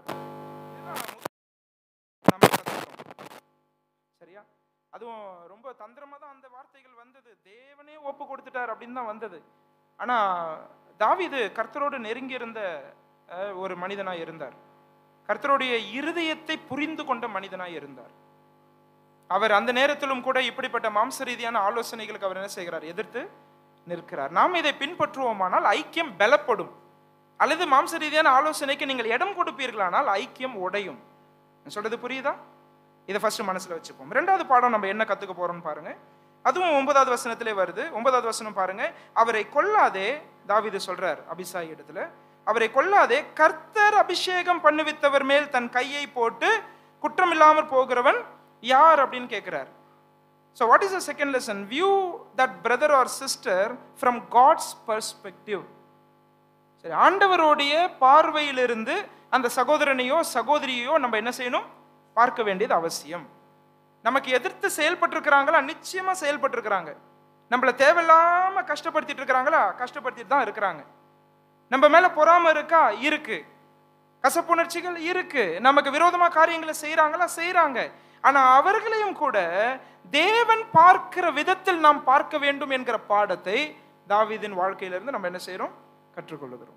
A: சரியா? அதுவும் ரொம்ப தந்திரமா தான் அந்த வார்த்தைகள் வந்தது. தேவனே ஒப்பு கொடுத்துட்டார் அப்படின்னு தான் வந்தது. ஆனா தாவீது கர்த்தரோடு நெருங்கி இருந்த ஒரு மனிதனாய் இருந்தார். கர்த்தருடைய இருதயத்தை புரிந்து கொண்ட மனிதனாய் இருந்தார். அவர் அந்த நேரத்திலும் கூட இப்படிப்பட்ட மாம்ச ரீதியான ஆலோசனைகளுக்கு அவர் என்ன செய்கிறார்? எதிர்த்து நிற்கிறார். நாம் இதை பின்பற்றுவோமானால் ஐக்கியம் பலப்படும். அல்லது மாம்ச ரீதியான ஆலோசனைக்கு நீங்கள் இடம் கொடுப்பீர்களானால் ஐக்கியம் உடையும். சொல்றது புரியுதா? இதை ஃபர்ஸ்ட் மனசுல வச்சுப்போம். ரெண்டாவது பாடம் நம்ம என்ன கத்துக்க போறோம்னு பாருங்க. அதுவும் 9வது வசனத்திலே வருது. 9வது வசனம் பாருங்க. அவரை கொல்லாதே, தாவீது சொல்றார் அபிசாய் இடத்துல, அவரை கொல்லாதே, கர்த்தர் அபிஷேகம் பண்ணுவித்தவர் மேல் தன் கையை போட்டு குற்றம் இல்லாமல் போகிறவன் யார் அப்படின்னு கேட்கிறார். So what is the second lesson? View that brother or sister from God's perspective. சரி, ஆண்டவருடைய பார்வையிலிருந்து அந்த சகோதரனையோ சகோதரியோ நம்ம என்ன செய்யணும்? பார்க்க வேண்டியது அவசியம். நமக்கு எதிர்த்து செயல்பட்டு இருக்கிறாங்களா? நிச்சயமா செயல்பட்டு இருக்கிறாங்க. நம்மளை தேவையில்லாம கஷ்டப்படுத்திட்டு இருக்கிறாங்களா? கஷ்டப்படுத்திட்டு தான் இருக்கிறாங்க. நம்ம மேல பொறாம இருக்கா? இருக்கு. கசப்புணர்ச்சிகள் இருக்கு. நமக்கு விரோதமா காரியங்களை செய்யறாங்களா? செய்யறாங்க. ஆனா அவர்களையும் கூட தேவன் பார்க்கிற விதத்தில் நாம் பார்க்க வேண்டும் என்கிற பாடத்தை தாவீதின் வாழ்க்கையிலிருந்து நம்ம என்ன செய்யறோம்? கற்றுக்கொள்ளுகிறோம்.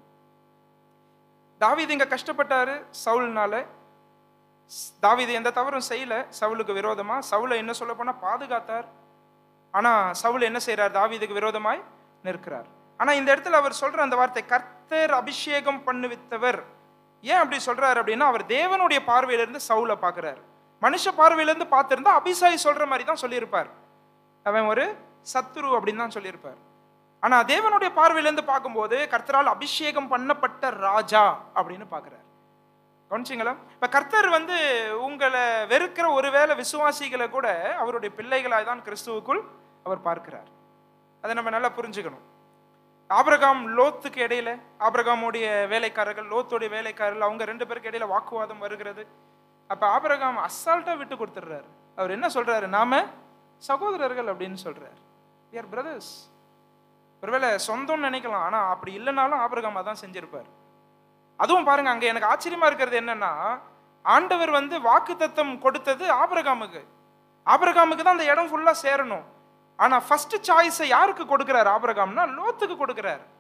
A: தாவீது இங்க கஷ்டப்பட்டாரு சவுல்னால. தாவீது எந்த தவறும் செய்யல சவுலுக்கு விரோதமா. சவுலை என்ன சொல்ல போனா பாதுகாத்தார். ஆனா சவுல் என்ன செய்யறார்? தாவீதுக்கு விரோதமாய் நிற்கிறார். ஆனா இந்த இடத்துல அவர் சொல்ற அந்த வார்த்தை, கர்த்தர் அபிஷேகம் பண்ணுவித்தவர். ஏன் அப்படி சொல்றாரு அப்படின்னா, அவர் தேவனுடைய பார்வையிலிருந்து சவுலை பார்க்கிறார். மனுஷ பார்வையிலிருந்து பார்த்திருந்தா அபிசாய் சொல்ற மாதிரி தான் சொல்லியிருப்பார், அவன் ஒரு சத்துரு அப்படின்னு தான் சொல்லியிருப்பார். ஆனா தேவனுடைய பார்வையிலிருந்து பார்க்கும்போது கர்த்தரால் அபிஷேகம் பண்ணப்பட்ட ராஜா அப்படின்னு பார்க்கிறார். கவனிச்சிங்களா? இப்ப கர்த்தர் உங்களை வெறுக்கிற ஒருவேளை விசுவாசிகளை கூட அவருடைய பிள்ளைகளாய் தான் கிறிஸ்துவுக்குள் அவர் பார்க்கிறார். அதை நம்ம நல்லா புரிஞ்சுக்கணும். ஆபிரகாம் லோத்துக்கு இடையில, ஆபிரகாமுடைய வேலைக்காரர்கள் லோத்துடைய வேலைக்காரர்கள், அவங்க 2 பேருக்கு இடையில வாக்குவாதம் வருகிறது. அப்ப ஆபிரகாம் அசால்ட்டா விட்டு கொடுத்துடுறாரு. அவர் என்ன சொல்றாரு? நாம சகோதரர்கள் அப்படின்னு சொல்றாரு. we are brothers. ஒருவேளை சொந்தம்னு நினைக்கலாம், ஆனா அப்படி இல்லைனாலும் ஆபிரகாம் அதான் செஞ்சிருப்பார். அதுவும் பாருங்க, அங்க எனக்கு ஆச்சரியமா இருக்கிறது என்னன்னா, ஆண்டவர் வாக்குத்தத்தம் கொடுத்தது ஆபிரகாமுக்கு. ஆபிரகாமுக்கு தான் அந்த இடம் ஃபுல்லா சேரணும். ஆனா ஃபர்ஸ்ட் சாய்ஸை யாருக்கு கொடுக்கிறார் ஆபிரகாம்னா? லோத்துக்கு கொடுக்கிறார்.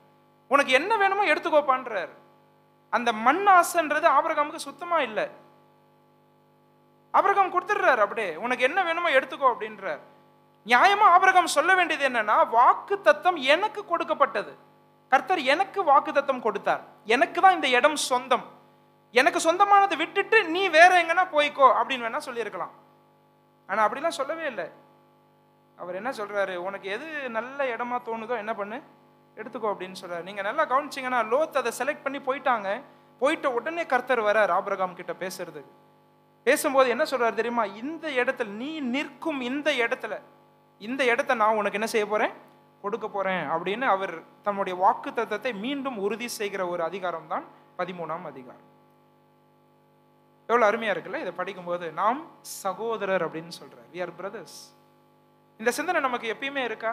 A: உனக்கு என்ன வேணுமோ எடுத்துக்கோப்பான்றார். அந்த மண் ஆசைன்றது ஆபிரகாமுக்கு சுத்தமா இல்லை. ஆபிரகாம் கொடுத்துடுறாரு, அப்படியே உனக்கு என்ன வேணுமோ எடுத்துக்கோ அப்படின்றார். நியாயமா ஆபிரகாம் சொல்ல வேண்டியது என்னன்னா, வாக்கு தத்தம் எனக்கு கொடுக்கப்பட்டது, கர்த்தர் எனக்கு வாக்கு தத்தம் கொடுத்தார், எனக்கு தான் இந்த இடம் சொந்தம், எனக்கு சொந்தமானதை விட்டுட்டு நீ வேற எங்கன்னா போய்க்கோ அப்படின்னு வேணா சொல்லியிருக்கலாம். ஆனா அப்படிலாம் சொல்லவே இல்லை. அவர் என்ன சொல்றாரு, உனக்கு எது நல்ல இடமா தோணுதோ என்ன பண்ணு, எடுத்துக்கோ அப்படின்னு சொல்றாரு. நீங்க நல்லா கவனிச்சிங்கன்னா, லோத் அதை செலக்ட் பண்ணி போயிட்டாங்க. போயிட்ட உடனே கர்த்தர் வரார் ஆபிரகாம் கிட்ட பேசுறதுக்கு. பேசும்போது என்ன சொல்றாரு தெரியுமா, இந்த இடத்துல நீ நிற்கும் இந்த இடத்தை நான் உனக்கு என்ன செய்ய போறேன், கொடுக்க போறேன் அப்படின்னு அவர் தன்னுடைய வாக்கு தத்தத்தை மீண்டும் உறுதி செய்கிற ஒரு அதிகாரம் தான் 13ஆம் அதிகாரம். எவ்வளவு அருமையா இருக்குல்ல. இதை படிக்கும்போது நாம் சகோதரர் அப்படின்னு சொல்றார், we are brothers. இந்த சிந்தனை நமக்கு எப்பயுமே இருக்கா?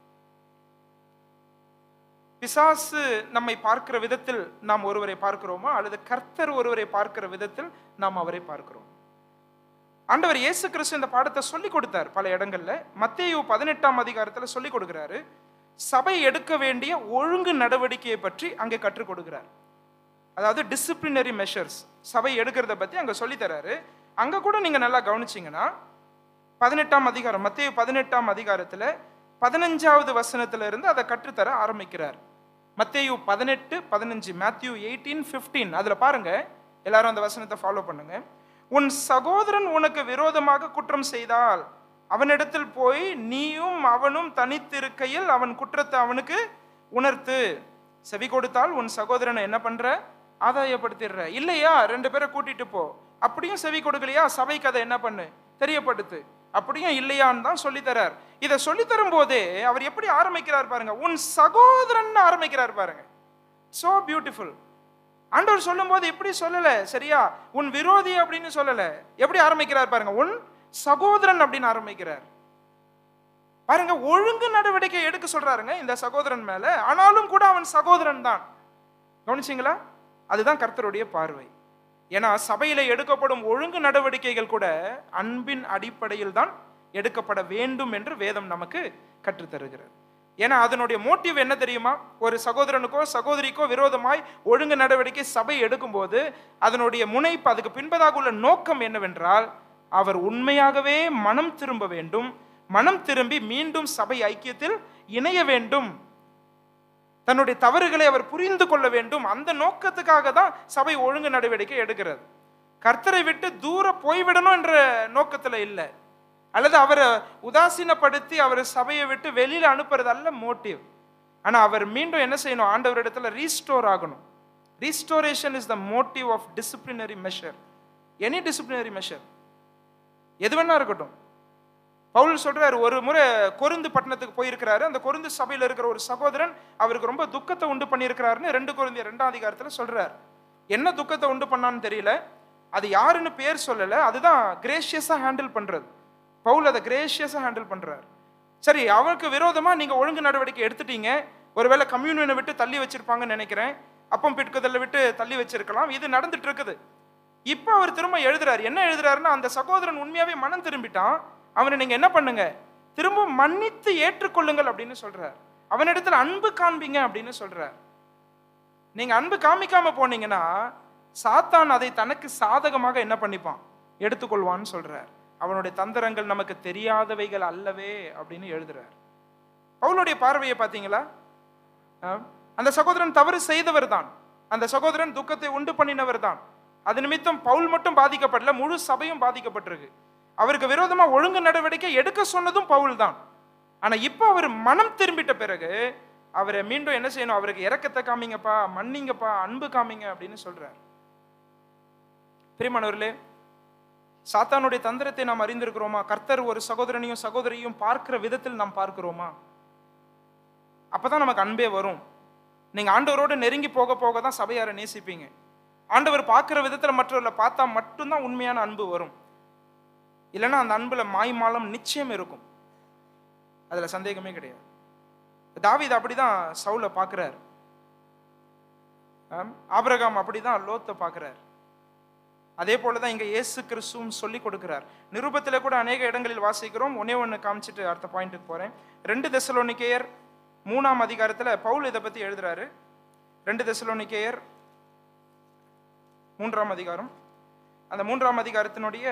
A: பிசாசு நம்மை பார்க்கிற விதத்தில் நாம் ஒருவரை பார்க்கிறோமா, அல்லது கர்த்தர் ஒருவரை பார்க்கிற விதத்தில் நாம் அவரை பார்க்கிறோம்? ஆண்டவர் இயேசு கிறிஸ்து இந்த பாடத்தை சொல்லிக் கொடுத்தார் பல இடங்கள்ல. மத்தேயு 18ஆம் அதிகாரத்துல சொல்லிக் கொடுக்கிறாரு. சபை எடுக்க வேண்டிய ஒழுங்கு நடவடிக்கையை பற்றி அங்கே கற்றுக் கொடுக்கிறார். அதாவது டிசிப்ளினரி மெஷர்ஸ், சபை எடுக்கிறத பத்தி அங்க சொல்லி தராரு. அங்க கூட நீங்க நல்லா கவனிச்சீங்கன்னா 18ஆம் அதிகாரம், மத்தேயு 18ஆம் அதிகாரத்துல 15வது வசனத்துல இருந்து அதை கற்றுத்தர ஆரம்பிக்கிறார். மத்தேயு 18:15, மேத்யூ 18:15. அதுல பாருங்க, எல்லாரும் அந்த வசனத்தை ஃபாலோ பண்ணுங்க. உன் சகோதரன் உனக்கு விரோதமாக குற்றம் செய்தால் அவனிடத்தில் போய் நீயும் அவனும் தனித்திருக்கையில் அவன் குற்றத்தை அவனுக்கு உணர்த்து. செவி கொடுத்தால் உன் சகோதரனை என்ன பண்ற, ஆதாயப்படுத்திடுற. இல்லையா 2 பேரை கூட்டிட்டு போ. அப்படியும் செவி கொடுக்கலையா, சபைக்கு அதை என்ன பண்ணு, தெரியப்படுத்து. அப்படியும் இல்லையான்னு தான் சொல்லித்தரார். இதை சொல்லித்தரும் போதே அவர் எப்படி ஆரம்பிக்கிறார் பாருங்க, உன் சகோதரன் ஆரம்பிக்கிறார் பாருங்க. So beautiful. ஆண்டவர் சொல்லும் போது எப்படி சொல்லல, சரியா, உன் விரோதி அப்படின்னு சொல்லல. எப்படி ஆரம்பிக்கிறார் பாருங்க, உன் சகோதரன் அப்படின்னு ஆரம்பிக்கிறார் பாருங்க. ஒழுங்கு நடவடிக்கை எடுக்க சொல்றாருங்க இந்த சகோதரன் மேல, ஆனாலும் கூட அவன் சகோதரன் தான். கவனிச்சிங்களா? அதுதான் கர்த்தருடைய பார்வை. ஏன்னா சபையில எடுக்கப்படும் ஒழுங்கு நடவடிக்கைகள் கூட அன்பின் அடிப்படையில் தான் எடுக்கப்பட வேண்டும் என்று வேதம் நமக்கு கற்றுத்தருகிறது. ஏன்னா அதனுடைய மோட்டிவ் என்ன தெரியுமா, ஒரு சகோதரனுக்கோ சகோதரிக்கோ விரோதமாய் ஒழுங்கு நடவடிக்கை சபை எடுக்கும்போது அதனுடைய முனைப்பு, அதுக்கு பின்பதாக உள்ள நோக்கம் என்னவென்றால், அவர் உண்மையாகவே மனம் திரும்ப வேண்டும், மனம் திரும்பி மீண்டும் சபை ஐக்கியத்தில் இணைய வேண்டும், தன்னுடைய தவறுகளை அவர் புரிந்து கொள்ள வேண்டும். அந்த நோக்கத்துக்காக தான் சபை ஒழுங்கு நடவடிக்கை எடுக்கிறது. கர்த்தரை விட்டு தூர போய்விடணும் என்ற நோக்கத்துல இல்லை, அல்லது அவரை உதாசீனப்படுத்தி அவர் சபையை விட்டு வெளியில அனுப்புறது அல்ல மோட்டிவ். ஆனா அவர் மீண்டும் என்ன செய்யணும், ஆண்டவரிடத்துல ரீஸ்டோர் ஆகணும். Restoration is the motive of disciplinary measure. Any disciplinary measure எது வேணா இருக்கட்டும். பவுல் சொல்றாரு, ஒரு முறை கொரிந்து பட்டணத்துக்கு போயிருக்கிறாரு. அந்த கொரிந்து சபையில் இருக்கிற ஒரு சகோதரன் அவருக்கு ரொம்ப துக்கத்தை உண்டு பண்ணியிருக்கிறாருன்னு 2 கொரிந்தியர் 2ஆம் அதிகாரத்துல சொல்றார். என்ன துக்கத்தை உண்டு பண்ணான்னு தெரியல, அது யாருன்னு பேர் சொல்லல. அதுதான் கிரேஷியஸா ஹேண்டில் பண்றது. பவுல் அதை கிரேஷியஸா ஹேண்டில் பண்றார். சரி, அவருக்கு விரோதமா நீங்க ஒழுங்கு நடவடிக்கை எடுத்துட்டீங்க. ஒருவேளை கம்யூனியனை விட்டு தள்ளி வச்சிருப்பாங்கன்னு நினைக்கிறேன், அப்பம் பிட்குதல்ல விட்டு தள்ளி வச்சிருக்கலாம். இது நடந்துட்டு இருக்குது. இப்ப அவர் திரும்ப எழுதுறாரு. என்ன எழுதுறாருன்னா, அந்த சகோதரன் உண்மையாவே மனம் திரும்பிட்டான், அவனை நீங்க என்ன பண்ணுங்க, திரும்ப மன்னித்து ஏற்றுக்கொள்ளுங்கள் அப்படின்னு சொல்றார். அவனிடத்துல அன்பு காண்பீங்க அப்படின்னு சொல்றார். நீங்க அன்பு காமிக்காம போனீங்கன்னா சாத்தான் அதை தனக்கு சாதகமாக என்ன பண்ணிப்பான், எடுத்துக்கொள்வான்னு சொல்றார். அவனுடைய தந்திரங்கள் நமக்கு தெரியாதவைகள் அல்லவே அப்படின்னு எழுதுறார். பவுலுடைய பார்வையை பார்த்தீங்களா? அந்த சகோதரன் தவறு செய்தவர் தான், அந்த சகோதரன் துக்கத்தை உண்டு பண்ணினவர் தான். அது நிமித்தம் பவுல் மட்டும் பாதிக்கப்படல, முழு சபையும் பாதிக்கப்பட்டிருக்கு. அவருக்கு விரோதமா ஒழுங்கு நடவடிக்கை எடுக்க சொன்னதும் பவுல் தான். ஆனா இப்போ அவர் மனம் திரும்பிட்ட பிறகு அவரை மீண்டும் என்ன செய்யணும், அவருக்கு இரக்கத்தை காமிங்கப்பா, மன்னிங்கப்பா, அன்பு காமிங்க அப்படின்னு சொல்றார். பிரியமானவர்களே, சாத்தானுடைய தந்திரத்தை நாம் அறிந்திருக்கிறோமா? கர்த்தர் ஒரு சகோதரனையும் சகோதரியையும் பார்க்கிற விதத்தில் நாம் பார்க்கிறோமா? அப்பதான் நமக்கு அன்பே வரும். நீங்க ஆண்டவரோடு நெருங்கி போக போக தான் சபையாரை நேசிப்பீங்க. ஆண்டவர் பார்க்கிற விதத்துல மற்றவர்களை பார்த்தா மட்டும்தான் உண்மையான அன்பு வரும். இல்லைன்னா அந்த அன்புல மாய்மாலம் நிச்சயம் இருக்கும், அதுல சந்தேகமே கிடையாது. தாவீது அப்படிதான் சவுலை பார்க்கிறார், ஆபிரகாம் அப்படிதான் லோத்தை பார்க்கிறார். அதே போலதான் இங்க இயேசு கிறிஸ்துவும் சொல்லி கொடுக்கிறார். நிருபத்துல கூட அநேக இடங்களில் வாசிக்கிறோம். ஒண்ணு காமிச்சிட்டு அடுத்த பாயிண்ட்டுக்கு போறேன். 2 தெசலோனிக்கேயர் 3ஆம் அதிகாரத்துல பவுல் இதை பத்தி எழுதுறாரு. 2 தெசலோனிக்கேயர் 3ஆம் அதிகாரம், அந்த 3ஆம் அதிகாரத்தினுடைய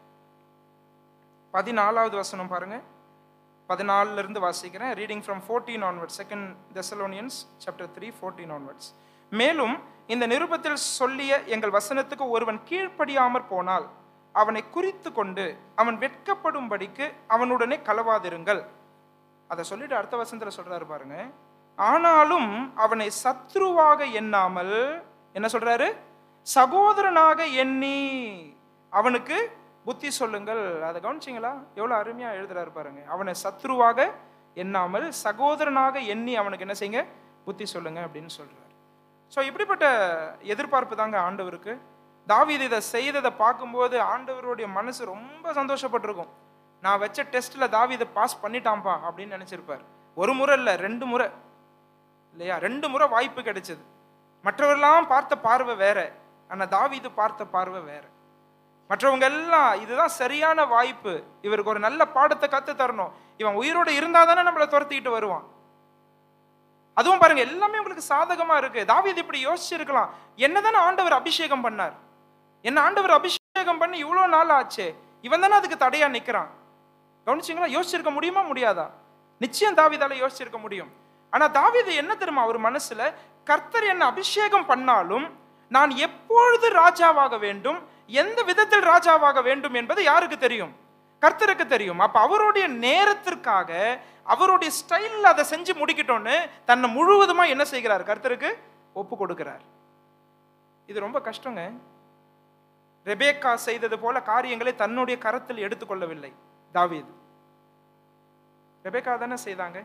A: 14வது வசனம் பாருங்க. 14 இருந்து வாசிக்கிறேன். Reading from 14 onwards. 2 Thessalonians chapter 3 14 onwards. மேலும் இந்த நிருபத்தில் சொல்லிய எங்கள் வசனத்துக்கு ஒருவன் கீழ்ப்படியாமற் போனால் அவனை குறித்து கொண்டு அவன் வெட்கப்படும்படிக்கு அவனுடனே கலவாதிருங்கள். அதை சொல்லிட்டு அடுத்த வசனத்தில் சொல்றாரு பாருங்க. ஆனாலும் அவனை சத்ருவாக எண்ணாமல் என்ன சொல்றாரு? சகோதரனாக எண்ணி அவனுக்கு புத்தி சொல்லுங்கள். அதை கவனிச்சிங்களா? எவ்வளவு அருமையா எழுதுறாரு பாருங்க. அவனை சத்ருவாக எண்ணாமல் சகோதரனாக எண்ணி அவனுக்கு என்ன செய்யுங்க? புத்தி சொல்லுங்க அப்படின்னு சொல்றாரு. ஸோ இப்படிப்பட்ட எதிர்பார்ப்பு தாங்க ஆண்டவருக்கு. தாவீது இதை செய்ததை பார்க்கும்போது ஆண்டவருடைய மனசு ரொம்ப சந்தோஷப்பட்டிருக்கும். நான் வச்ச டெஸ்ட்ல தாவீது பாஸ் பண்ணிட்டான்பா அப்படின்னு நினைச்சிருப்பார். ஒரு முறை இல்லை, 2 முறை இல்லையா? 2 முறை வாய்ப்பு கிடைச்சது. மற்றவரெல்லாம் பார்த்த பார்வை வேற, ஆனால் தாவீது பார்த்த பார்வை வேற. மற்றவங்க எல்லாம் இதுதான் சரியான வாய்ப்பு, இவருக்கு ஒரு நல்ல பாடத்தை கத்து தரணும், இவன் உயிரோடு இருந்தா தானே நம்மளை துரத்திக்கிட்டு வருவான். அதுவும் பாருங்க, எல்லாமே உங்களுக்கு சாதகமா இருக்கு. தாவீது இப்படி யோசிச்சிருக்கலாம், என்னதானே ஆண்டவர் அபிஷேகம் பண்ணார், என்ன ஆண்டவர் அபிஷேகம் பண்ணி இவ்வளோ நாள் ஆச்சு, இவன் தானே அதுக்கு தடையா நிற்கிறான். கவனிச்சிங்களா? யோசிச்சிருக்க முடியுமா? முடியாதா? நிச்சயம் தாவீதால யோசிச்சிருக்க முடியும். ஆனா தாவீது என்ன தெரியுமா அவர் மனசுல? கர்த்தர் என்ன அபிஷேகம் பண்ணாலும் நான் எப்பொழுது ராஜாவாக வேண்டும், எந்த விதத்தில் ராஜாவாக வேண்டும் என்பது யாருக்கு தெரியும்? கர்த்தருக்கு தெரியும். அப்ப அவருடைய நேரத்திற்காக அவருடைய ஸ்டைல் அதை செஞ்சு முடிக்கட்டோன்னு தன்னை முழுவதுமா என்ன செய்கிறார்? கர்த்தருக்கு ஒப்பு கொடுக்கிறார். இது ரொம்ப கஷ்டங்க. ரெபேக்கா செய்தது போல காரியங்களை தன்னுடைய கரத்தில் எடுத்துக்கொள்ளவில்லை தாவீது. ரெபேக்கா தானே செய்தாங்க.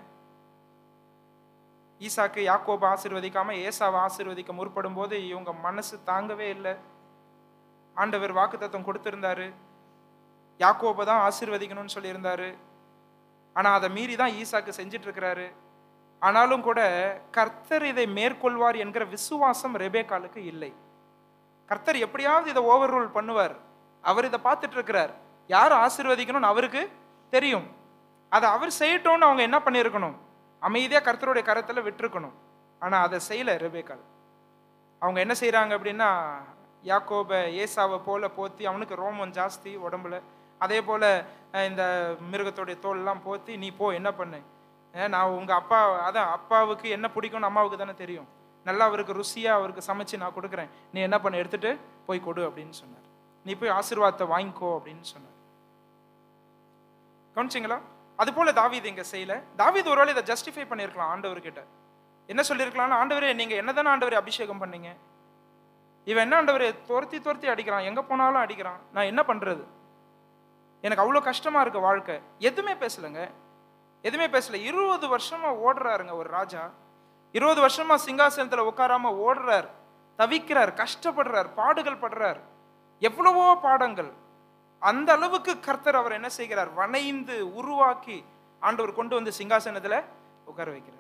A: ஈசாக்கு யாக்கோபை ஆசீர்வதிக்காம ஏசாவை ஆசீர்வதிக்க முற்படும் போது இவங்க மனசு தாங்கவே இல்லை. ஆண்டவர் வாக்குத்தத்தம் கொடுத்திருந்தாரு, யாக்கோபை தான் ஆசீர்வதிக்கணும்னு சொல்லியிருந்தாரு. ஆனா அதை மீறி தான் ஈசாக்கு செஞ்சிட்டு இருக்கிறாரு. ஆனாலும் கூட கர்த்தர் இதை மேற்கொள்வார் என்கிற விசுவாசம் ரெபேக்காலுக்கு இல்லை. கர்த்தர் எப்படியாவது இதை ஓவர் ரூல் பண்ணுவார். அவர் இதை பார்த்துட்டு இருக்கிறார். யார் ஆசீர்வதிக்கணும்னு அவருக்கு தெரியும். அதை அவர் செய்யட்டோன்னு அவங்க என்ன பண்ணியிருக்கணும்? அமைதியாக கர்த்தருடைய கரத்தில் விட்டுருக்கணும். ஆனால் அதை செய்யலை ரெபேக்கால். அவங்க என்ன செய்கிறாங்க அப்படின்னா, யாக்கோபை ஏசாவை போல போத்தி, அவனுக்கு ரோமம் ஜாஸ்தி உடம்புல, அதே போல் இந்த மிருகத்துடைய தோல்லாம் போத்தி, நீ போ என்ன பண்ணு, நான் உங்கள் அப்பா, அதான் அப்பாவுக்கு என்ன பிடிக்கும்னு அம்மாவுக்கு தானே தெரியும், நல்லா அவருக்கு ருசியாக அவருக்கு சமைச்சு நான் கொடுக்குறேன், நீ என்ன பண்ண எடுத்துகிட்டு போய் கொடு அப்படின்னு சொன்னார். நீ போய் ஆசீர்வாதத்தை வாங்கிக்கோ அப்படின்னு சொன்னார். கவனிச்சிங்களா? அது போல தாவீது இங்கே செய்யலை. தாவீது ஒருவேளை இதை ஜஸ்டிஃபை பண்ணியிருக்கலாம் ஆண்டவர்கிட்ட. என்ன சொல்லியிருக்கலாம்னா, ஆண்டவரே நீங்கள் என்ன தானே ஆண்டவரே அபிஷேகம் பண்ணீங்க, இவன் என்ன ஆண்டவரே துரத்தி துரத்தி அடிக்கிறான், எங்கே போனாலும் அடிக்கிறான், நான் என்ன பண்ணுறது, எனக்கு அவ்வளோ கஷ்டமாக இருக்கு வாழ்க்கை. எதுவுமே பேசலைங்க, எதுவுமே பேசலை. 20 வருஷமா ஓடுறாருங்க ஒரு ராஜா. 20 வருஷமா சிங்காசனத்தில் உட்காராம ஓடுறார், தவிக்கிறார், கஷ்டப்படுறார், பாடுகள் படுறார், எவ்வளவோ பாடங்கள். அந்த அளவுக்கு கர்த்தர் அவர் என்ன செய்கிறார்? வணைந்து உருவாக்கி ஆண்டவர் கொண்டு வந்து சிங்காசனத்தில் உட்கார வைக்கிறார்.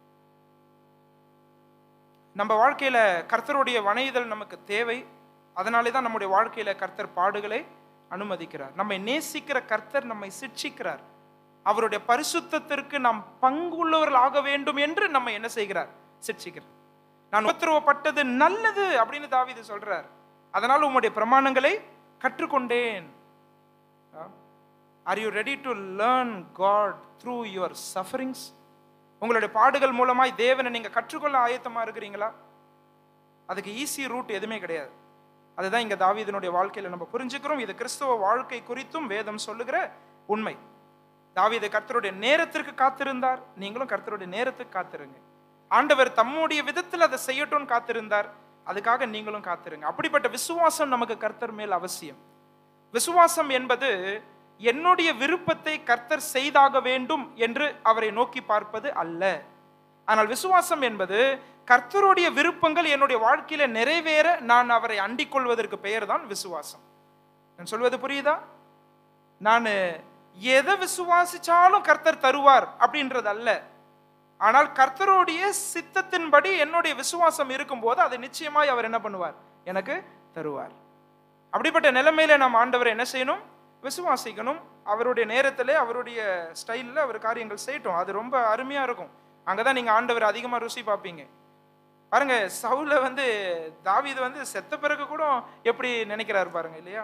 A: நம்ம வாழ்க்கையில கர்த்தருடைய வணைதல் நமக்கு தேவை. அதனாலே தான் நம்முடைய வாழ்க்கையில கர்த்தர் பாடுகளை அனுமதிக்கிறார். நம்மை நேசிக்கிற கர்த்தர் நம்மை சிட்சிக்கிறார். அவருடைய பரிசுத்தத்திற்கு நாம் பங்குள்ளவர்கள் ஆக வேண்டும் என்று நம்ம என்ன செய்கிறார்? சிட்சிக்கிறார். நான் உபத்திரவப்பட்டது நல்லது அப்படின்னு தாவீது சொல்றார். அதனால் உம்முடைய பிரமாணங்களை கற்றுக்கொண்டேன். Are you ready to learn God through your sufferings? உங்களுடைய பாடுகள் மூலமாய் தேவனை நீங்க கற்றுக்கொள்ள ஆயத்தமா இருக்கிறீங்களா? அதுக்கு ஈஸி ரூட் எதுவுமே கிடையாது. அதுதான் இங்க தாவீதினுடைய வாழ்க்கையில நம்ம புரிஞ்சுக்கிறோம். இது கிறிஸ்தவ வாழ்க்கை குறித்தும் வேதம் சொல்லுகிற உண்மை. தாவீது கர்த்தருடைய நேரத்திற்கு காத்திருந்தார். நீங்களும் கர்த்தருடைய நேரத்துக்கு காத்திருங்க. ஆண்டவர் தம்முடைய விதத்தில் அதை செய்யட்டும் காத்திருந்தார். அதுக்காக நீங்களும் காத்திருங்க. அப்படிப்பட்ட விசுவாசம் நமக்கு கர்த்தர் மேல் அவசியம். விசுவாசம் என்பது என்னுடைய விருப்பத்தை கர்த்தர் செய்தாக வேண்டும் என்று அவரை நோக்கி பார்ப்பது அல்ல. ஆனால் விசுவாசம் என்பது கர்த்தருடைய விருப்பங்கள் என்னுடைய வாழ்க்கையில நிறைவேற நான் அவரை அண்டிக் கொள்வதற்கு பெயர் தான் விசுவாசம். நான் சொல்வது புரியுதா? நான் எதை விசுவாசிச்சாலும் கர்த்தர் தருவார் அப்படின்றது அல்ல. ஆனால் கர்த்தருடைய சித்தத்தின்படி என்னுடைய விசுவாசம் இருக்கும்போது அதை நிச்சயமாய் அவர் என்ன பண்ணுவார்? எனக்கு தருவார். அப்படிப்பட்ட நிலைமையில நாம் ஆண்டவரை என்ன செய்யணும்? விசுவாசிக்கணும். அவருடைய நேரத்தில் அவருடைய ஸ்டைலில் அவர் காரியங்கள் செய்யட்டும். அது ரொம்ப அருமையாக இருக்கும். அங்கே தான் நீங்கள் ஆண்டவர் அதிகமாக ருசி பார்ப்பீங்க. பாருங்க, சவுல வந்து தாவீது வந்து செத்த பிறகு கூட எப்படி நினைக்கிறாரு பாருங்க, இல்லையா?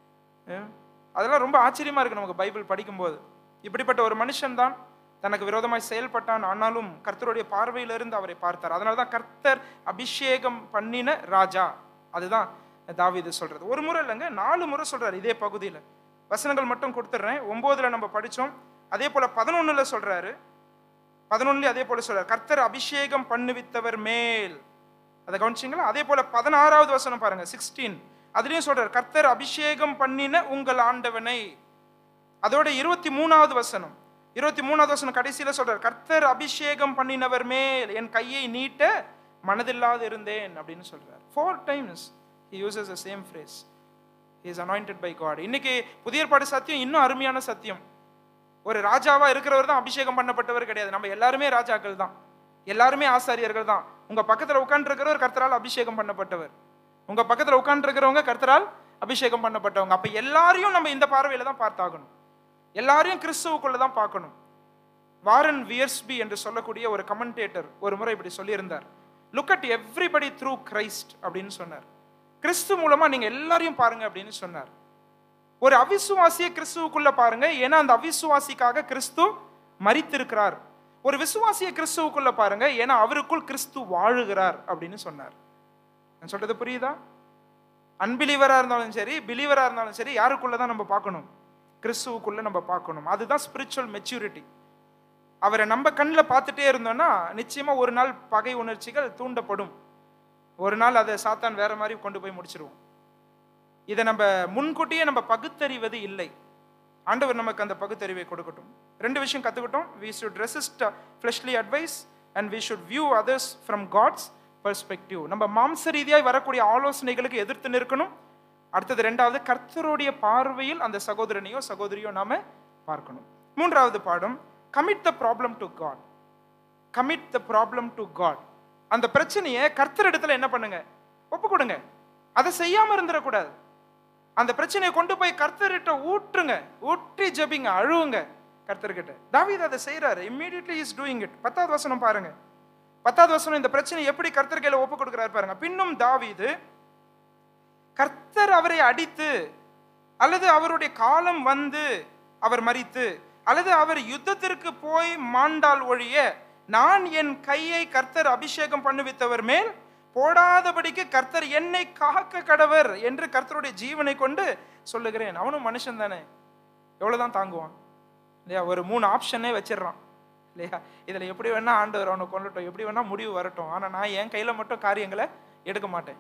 A: அதெல்லாம் ரொம்ப ஆச்சரியமா இருக்கு நமக்கு பைபிள் படிக்கும்போது. இப்படிப்பட்ட ஒரு மனுஷன் தான் தனக்கு விரோதமாய் செயல்பட்டான், ஆனாலும் கர்த்தருடைய பார்வையிலிருந்து அவரை பார்த்தார். அதனால தான் கர்த்தர் அபிஷேகம் பண்ணின ராஜா. அதுதான் தாவீது சொல்றது. ஒரு முறை இல்லைங்க, 4 முறை சொல்றாரு இதே பகுதியில். வசனங்கள் மட்டும் கொடுத்துட்றேன். 9ல் நம்ம படித்தோம். அதே போல 11ல் சொல்றாரு. 11 அதே போல சொல்றாரு, கர்த்தர் அபிஷேகம் பண்ணுவித்தவர் மேல். அதை கவனிச்சிங்களா? அதே போல 16வது வசனம் பாருங்க, 16, அதுலயும் சொல்றாரு, கர்த்தர் அபிஷேகம் பண்ணின உங்கள் ஆண்டவனை. அதோட 23வது வசனம், 23வது வசனம் கடைசியில சொல்றாரு, கர்த்தர் அபிஷேகம் பண்ணினவர் மேல் என் கையை நீட்ட மனதில்லாது இருந்தேன் அப்படின்னு சொல்றாரு. 4 times he uses the same phrase. He is anointed by God. இன்னைக்கு புதிய ஏற்பாடு சத்தியம் இன்னும் அருமையான சத்தியம். ஒரு ராஜாவா இருக்கிறவர் தான் அபிஷேகம் பண்ணப்பட்டவர் கிடையாது. நம்ம எல்லாருமே ராஜாக்கள் தான், எல்லாருமே ஆசாரியர்கள் தான். உங்க பக்கத்துல உட்கார்ந்து இருக்கிறவர் கர்த்தரால் அபிஷேகம் பண்ணப்பட்டவர். உங்க பக்கத்துல உட்கார்ந்து இருக்கிறவங்க கர்த்தரால் அபிஷேகம் பண்ணப்பட்டவங்க. அப்ப எல்லாரையும் நம்ம இந்த பார்வையில தான் பார்த்தாகணும். எல்லாரையும் கிறிஸ்துவுக்குள்ள தான் பார்க்கணும். வாரன் வியர்ஸ்பி என்று சொல்லக்கூடிய ஒரு கமெண்டேட்டர் ஒரு முறை இப்படி சொல்லியிருந்தார், look at everybody through Christ அப்படின்னு சொன்னார். கிறிஸ்து மூலமா நீங்க எல்லாரையும் பாருங்க அப்படின்னு சொன்னார். ஒரு அவிசுவாசியை கிறிஸ்துவுக்குள்ள பாருங்க, ஏன்னா அந்த அவிசுவாசிக்காக கிறிஸ்து மரித்திருக்கிறார். ஒரு விசுவாசியை கிறிஸ்துவுக்குள்ள பாருங்க, ஏன்னா அவருக்குள் கிறிஸ்து வாழுகிறார் அப்படின்னு சொன்னார். நான் சொல்றது புரியுதா? அன்பிலீவரா இருந்தாலும் சரி, பிலீவரா இருந்தாலும் சரி, யாருக்குள்ளதான் நம்ம பார்க்கணும்? கிறிஸ்துவுக்குள்ள நம்ம பார்க்கணும். அதுதான் ஸ்பிரிச்சுவல் மெச்சூரிட்டி. அவரை நம்ம கண்ணில் பார்த்துட்டே இருந்தோம்னா நிச்சயமா ஒரு நாள் பகை உணர்ச்சிகள் தூண்டப்படும். ஒரு நாள் அதை சாத்தான் வேற மாதிரி கொண்டு போய் முடிச்சிருவோம். இதை நம்ம முன்கூட்டியே நம்ம பகுத்தறிவது இல்லை. ஆண்டவர் நமக்கு அந்த பகுத்தறிவை கொடுக்கட்டும். 2 விஷயம் கற்றுக்கிட்டோம். we should resist fleshly advice and we should view others from God's perspective. நம்ம மாம்ச ரீதியாய் வரக்கூடிய ஆலோசனைகளுக்கு எதிர்த்து நிற்கணும். அடுத்தது 2வது, கர்த்தருடைய பார்வையில் அந்த சகோதரனையோ சகோதரியோ நாம பார்க்கணும். 3வது பாடம், commit the problem to God. commit the problem to God. அந்த பிரச்சனையை கர்த்தரிடத்துல என்ன பண்ணுங்க? ஒப்பு கொடுங்க. அதை செய்யாம இருந்துடக்கூடாது. அந்த பிரச்சனையை கொண்டு போய் கர்த்தர்கிட்ட ஊற்றுங்க, ஊற்றி ஜெபிங்க, அழுவுங்க கர்த்தர்கிட்ட. தாவீது அதை செய்யறாரு. immediately he is doing it. 10வது வசனம் பாருங்க. 10வது வசனம் இந்த பிரச்சனை எப்படி கர்த்தர் கையில ஒப்பு கொடுக்கிறாரு பாருங்க. பின்னும் தாவீது கர்த்தர் அவரை அடித்து, அல்லது அவருடைய காலம் வந்து அவர் மரித்து, அல்லது அவர் யுத்தத்திற்கு போய் மாண்டால் ஒழிய நான் என் கையை கர்த்தர் அபிஷேகம் பண்ணுவித்தவர் மேல் போடாதபடிக்கு கர்த்தர் என்னை காக்க கடவர் என்று கர்த்தருடைய ஜீவனை கொண்டு சொல்லுகிறேன். அவனும் மனுஷன் தானே, எவ்வளவுதான் தாங்குவான் இல்லையா? ஒரு 3 ஆப்ஷனே வச்சிடறான் இல்லையா? இதுல எப்படி வேணா ஆண்டவர் அவனை கொண்டுட்டோம், எப்படி வேணா முடிவு வரட்டும், ஆனா நான் என் கையில மட்டும் காரியங்களை எடுக்க மாட்டேன்.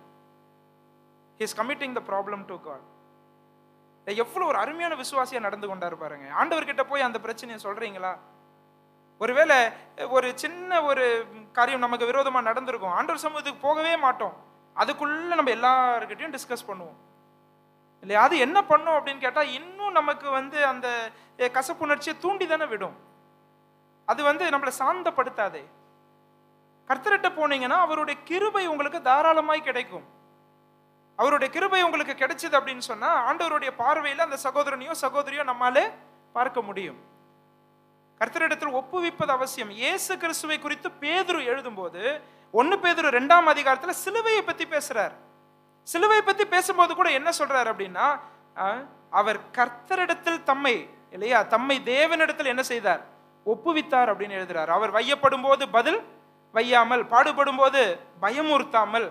A: he is committing the problem to God. எவ்வளவு ஒரு அருமையான விசுவாசியா நடந்து கொண்டாரு பாருங்க. ஆண்டவர்கிட்ட போய் அந்த பிரச்சனையை சொல்றீங்களா? ஒருவேளை ஒரு சின்ன ஒரு காரியம் நமக்கு விரோதமா நடந்திருக்கும், ஆண்டவர் சமூகத்துக்கு போகவே மாட்டோம். அதுக்குள்ள நம்ம எல்லார்கிட்டையும் டிஸ்கஸ் பண்ணுவோம் இல்லையா? அது என்ன பண்ணும் அப்படின்னு கேட்டா இன்னும் நமக்கு அந்த கசப்புணர்ச்சியை தூண்டி தானே விடும். அது நம்மளை சாந்தப்படுத்தாதே. கர்த்தர்கிட்ட போனீங்கன்னா அவருடைய கிருபை உங்களுக்கு தாராளமாய் கிடைக்கும். அவருடைய கிருபை உங்களுக்கு கிடைச்சது அப்படின்னு சொன்னா ஆண்டவருடைய பார்வையில் அந்த சகோதரனையோ சகோதரியோ நம்மாலே பார்க்க முடியும். கர்த்தரிடத்தில் ஒப்புவிப்பது அவசியம். இயேசு கிறிஸ்துவை குறித்து பேதுரு எழுதும்போது 1 பேதுரு 2ஆம் அதிகாரத்தில் சிலுவையை பத்தி பேசுறார். சிலுவையை பத்தி பேசும்போது கூட என்ன சொல்றாரு அப்படின்னா, அவர் கர்த்தரிடத்தில் தம்மை தேவனிடத்தில் என்ன செய்தார்? ஒப்புவித்தார் அப்படின்னு எழுதுறார். அவர் வையப்படும் போது பதில் வையாமல், பாடுபடும் போது பயமுறுத்தாமல்,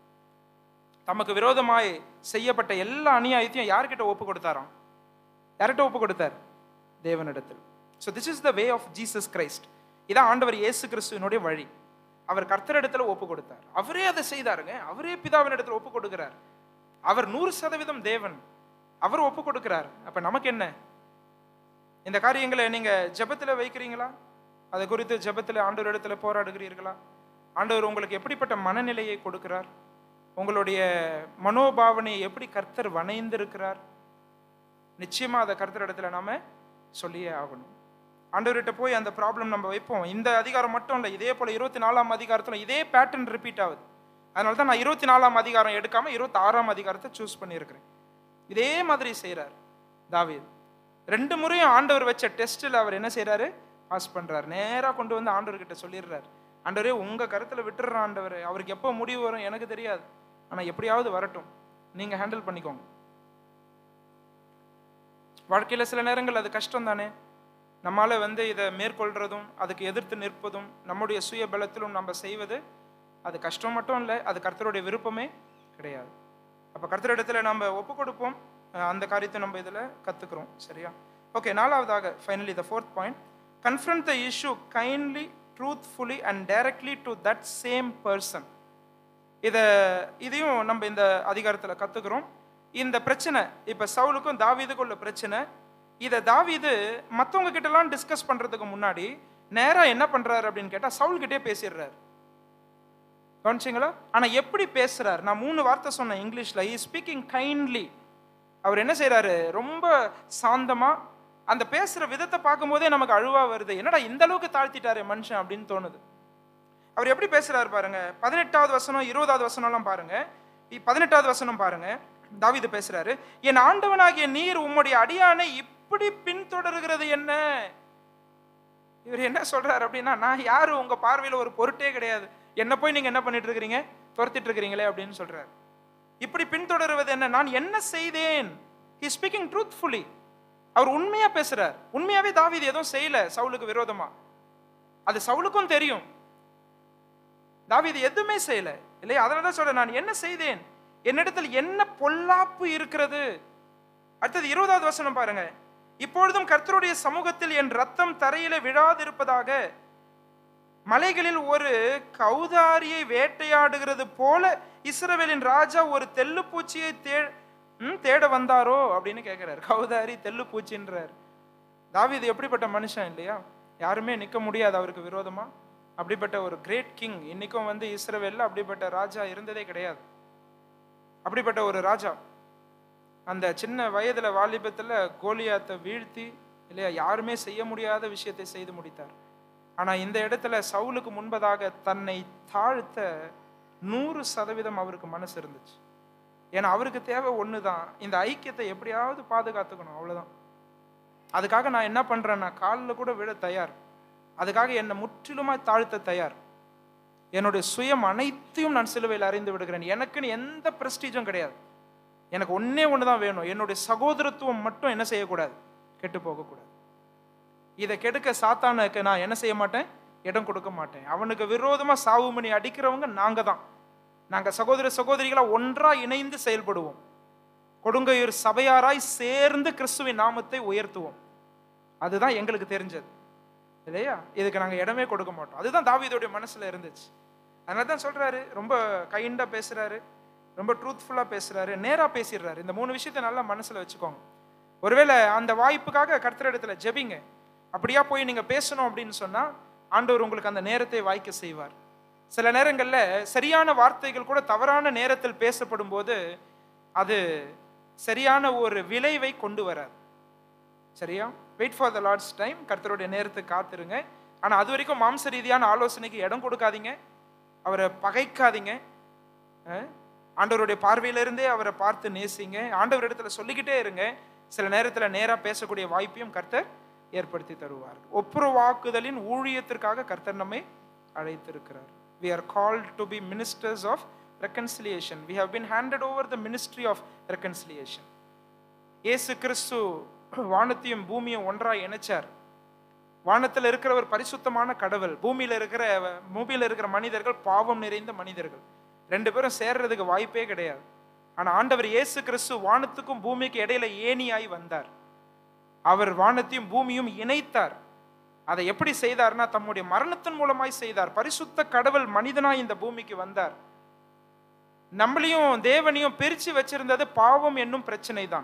A: தமக்கு விரோதமாய் செய்யப்பட்ட எல்லா அநியாயத்தையும் யார்கிட்ட ஒப்பு கொடுத்தாராம்? யார்கிட்ட ஒப்பு கொடுத்தார்? தேவனிடத்தில். So this is the way of Jesus Christ. இதான் ஆண்டவர் இயேசு கிறிஸ்துவினுடைய வழி. அவர் கர்த்தரிடத்துல ஒப்பு கொடுத்தார். அவரே அதை செய்தாருங்க. அவரே பிதாவின் இடத்துல ஒப்பு கொடுக்கிறார். அவர் 100% தேவன். அவர் ஒப்பு கொடுக்கிறார். அப்ப நமக்கு என்ன? இந்த காரியங்களை நீங்க ஜெபத்துல வைக்கிறீங்களா? அதை குறித்து ஜெபத்துல ஆண்டவர் இடத்துல போராடுகிறீர்களா? ஆண்டவர் உங்களுக்கு எப்படிப்பட்ட மனநிலையை கொடுக்கிறார்? உங்களுடைய மனோபாவனையை எப்படி கர்த்தர் வணைந்திருக்கிறார்? நிச்சயமா அதை கர்த்தர் இடத்துல நாம சொல்லியே ஆகணும். ஆண்டவர்கிட்ட போய் அந்த ப்ராப்ளம் நம்ம வைப்போம். இந்த அதிகாரம் மட்டும் இல்லை, இதே போல 24ஆம் அதிகாரத்துல இதே பேட்டர்ன் ரிப்பீட் ஆகுது. அதனால தான் நான் 24ஆம் அதிகாரம் எடுக்காம 26ஆம் அதிகாரத்தை சூஸ் பண்ணியிருக்கிறேன். இதே மாதிரி செய்யறார் தாவீது. 2 முறையும் ஆண்டவர் வச்ச டெஸ்ட்ல அவர் என்ன செய்யறாரு? பாஸ் பண்றாரு. நேரா கொண்டு வந்து ஆண்டவர்கிட்ட சொல்லிடுறாரு, ஆண்டவரே உங்க கருத்துல விட்டுற ஆண்டவரே, அவருக்கு எப்போ முடிவு வரும் எனக்கு தெரியாது, ஆனா எப்படியாவது வரட்டும், நீங்க ஹேண்டில் பண்ணிக்கோங்க. வாழ்க்கையில சில நேரங்கள் அது கஷ்டம் தானே. நம்மால இதை மேற்கொள்றதும் அதுக்கு எதிர்த்து நிற்பதும் நம்முடைய சுய பலத்திலும் நம்ம செய்வது அது கஷ்டம் மட்டும் இல்லை, அது கர்த்தருடைய விருப்பமே கிடையாது. அப்போ கர்த்தரிடத்துல நம்ம ஒப்பு கொடுப்போம். அந்த காரியத்தை நம்ம இதில் கற்றுக்குறோம். சரியா? ஓகே, நாலாவதாக finally the fourth point, confront the issue kindly, truthfully and directly to that same person. இதையும் நம்ம இந்த அதிகாரத்தில் கற்றுக்குறோம். இந்த பிரச்சனை இப்போ சவுலுக்கும் தாவீதுக்கும் உள்ள பிரச்சனை, இதை தாவீது மற்றவங்க கிட்டலாம் டிஸ்கஸ் பண்ணுறதுக்கு முன்னாடி நேராக என்ன பண்ணுறாரு அப்படின்னு கேட்டால் சவுல்கிட்டே பேசிடுறாரு. கவனிச்சிங்களா? ஆனால் எப்படி பேசுகிறார்? நான் 3 வார்த்தை சொன்னேன் இங்கிலீஷில். He speaking kindly. அவர் என்ன செய்கிறாரு? ரொம்ப சாந்தமாக. அந்த பேசுகிற விதத்தை பார்க்கும்போதே நமக்கு அழுவா வருது. என்னடா இந்த அளவுக்கு தாழ்த்திட்டாரு மனுஷன் அப்படின்னு தோணுது. அவர் எப்படி பேசுகிறாரு பாருங்க. 18வது வசனம் 20வது வசனம்லாம் பாருங்க. 18வது வசனம் பாருங்க. தாவீது பேசுகிறாரு, என் ஆண்டவனாகிய நீர் உம்முடைய அடியானை இப்படி பின்தொடர்கிறது என்ன? இவர் என்ன சொல்றாரு அப்படின்னா, நான் யாரு உங்க பார்வையில் ஒரு பொருட்டே கிடையாது, என்ன போய் நீங்க என்ன பண்ணிட்டு இருக்கிறீங்க, துரத்திட்டு இருக்கிறீங்களே அப்படின்னு சொல்றாரு. இப்படி பின்தொடருவது என்ன? நான் என்ன செய்தேன்? he is speaking truthfully. அவர் உண்மையா பேசுறார். உண்மையாவே தாவீது எதுவும் செய்யல சவுலுக்கு விரோதமா. அது சவுலுக்கும் தெரியும். தாவீது எதுவுமே செய்யல இல்லையா? அதனால சொல்ற, நான் என்ன செய்தேன், என்னிடத்தில் என்ன பொல்லாப்பு இருக்கிறது. அடுத்தது 20வது வசனம் பாருங்க. இப்பொழுதும் கர்த்தருடைய சமூகத்தில் என் ரத்தம் தரையில விழாதிருப்பதாக, மலைகளில் ஒரு கௌதாரியை வேட்டையாடுகிறது போல இஸ்ரவேலின் ராஜா ஒரு தெல்லுப்பூச்சியை தேட வந்தாரோ அப்படின்னு கேட்கிறார். கௌதாரி தெல்லுப்பூச்சின்றார். தாவீது எப்படிப்பட்ட மனுஷன் இல்லையா? யாருமே நிற்க முடியாது அவருக்கு விரோதமா. அப்படிப்பட்ட ஒரு கிரேட் கிங். இன்னைக்கும் இஸ்ரவேல்ல அப்படிப்பட்ட ராஜா இருந்ததே கிடையாது. அப்படிப்பட்ட ஒரு ராஜா அந்த சின்ன வயதுல வாலிபத்துல கோலியாத்தை வீழ்த்தி இல்லையா, யாருமே செய்ய முடியாத விஷயத்தை செய்து முடித்தார். ஆனா இந்த இடத்துல சவுலுக்கு முன்பதாக தன்னை தாழ்த்த 100% அவருக்கு மனசு இருந்துச்சு. ஏன்னா அவருக்கு தேவை ஒண்ணுதான், இந்த ஐக்கியத்தை எப்படியாவது பாதுகாத்துக்கணும், அவ்வளவுதான். அதுக்காக நான் என்ன பண்றேன், நான் காலில் கூட விழ தயார், அதுக்காக என்னை முற்றிலுமா தாழ்த்த தயார், என்னுடைய சுயம் அனைத்தையும் நான் சிலுவையில் அறிந்து விடுகிறேன், எனக்குன்னு எந்த பிரஸ்டீஜும் கிடையாது, எனக்கு ஒன்னே ஒண்ணுதான் வேணும், என்னுடைய சகோதரத்துவம் மட்டும் என்ன செய்யக்கூடாது, கெட்டு போகக்கூடாது. இதை கெடுக்க சாத்தானுக்கு நான் என்ன செய்ய மாட்டேன், இடம் கொடுக்க மாட்டேன். அவனுக்கு விரோதமா சாவுமணி அடிக்கிறவங்க நாங்க தான். நாங்க சகோதர சகோதரிகளா ஒன்றா இணைந்து செயல்படுவோம். கொடுங்கையூர் சபையாராய் சேர்ந்து கிறிஸ்துவின் நாமத்தை உயர்த்துவோம். அதுதான் எங்களுக்கு தெரிஞ்சது இல்லையா? இதுக்கு நாங்க இடமே கொடுக்க மாட்டோம். அதுதான் தாவீதுடைய மனசுல இருந்துச்சு. அதனால தான் சொல்றாரு, ரொம்ப கைண்டா பேசுறாரு, ரொம்ப ட்ரூத்ஃபுல்லா பேசுறாரு, நேரா பேசிடுறாரு. இந்த 3 விஷயத்தை நல்லா மனசுல வச்சுக்கோங்க. ஒருவேளை அந்த வாய்ப்புக்காக கர்த்தரிடத்துல ஜெபிங்க. அப்படியா போய் நீங்க பேசணும் அப்படின்னு சொன்னா ஆண்டவர் உங்களுக்கு அந்த நேரத்தை வாய்க்க செய்வார். சில நேரங்கள்ல சரியான வார்த்தைகள் கூட தவறான நேரத்தில் பேசப்படும் போது அது சரியான ஒரு விளைவை கொண்டு வராது. சரியா? Wait for the Lord's time. கர்த்தருடைய நேரத்துக்கு காத்திருங்க. ஆனா அது வரைக்கும் மாம்ச ரீதியான ஆலோசனைக்கு இடம் கொடுக்காதீங்க, அவரை பகைக்காதீங்க. ஆண்டவருடைய பார்வையிலிருந்தே அவரை பார்த்து நேசிங்க. ஆண்டவர் இடத்துல சொல்லிக்கிட்டே இருங்க. சில நேரத்தில் நேரா பேசக்கூடிய வாய்ப்பையும் கர்த்தர் ஏற்படுத்தி தருவார். ஒப்புரவாக்குதலின் ஊழியத்திற்காக கர்த்தர் நம்மை அழைத்திருக்கிறார். We are called to be ministers of reconciliation. We have been handed over the ministry of reconciliation. இயேசு கிறிஸ்து வானத்தையும் பூமியும் ஒன்றாய் இணைச்சார். வானத்தில் இருக்கிறவர் பரிசுத்தமான கடவுள், பூமியில இருக்கிற மனிதர்கள் பாவம் நிறைந்த மனிதர்கள். 2 பேரும் சேர்றதுக்கு வாய்ப்பே கிடையாது. ஆனா ஆண்டவர் இயேசு கிறிஸ்து வானத்துக்கும் பூமிக்கு இடையில ஏணியாய் வந்தார். அவர் வானத்தையும் பூமியும் இணைத்தார். அதை எப்படி செய்தார்னா தம்முடைய மரணத்தின் மூலமாய் செய்தார். பரிசுத்த கடவுள் மனிதனாய் இந்த பூமிக்கு வந்தார். நம்மளையும் தேவனையும் பிரிச்சு வச்சிருந்தது பாவம் என்னும் பிரச்சனை தான்.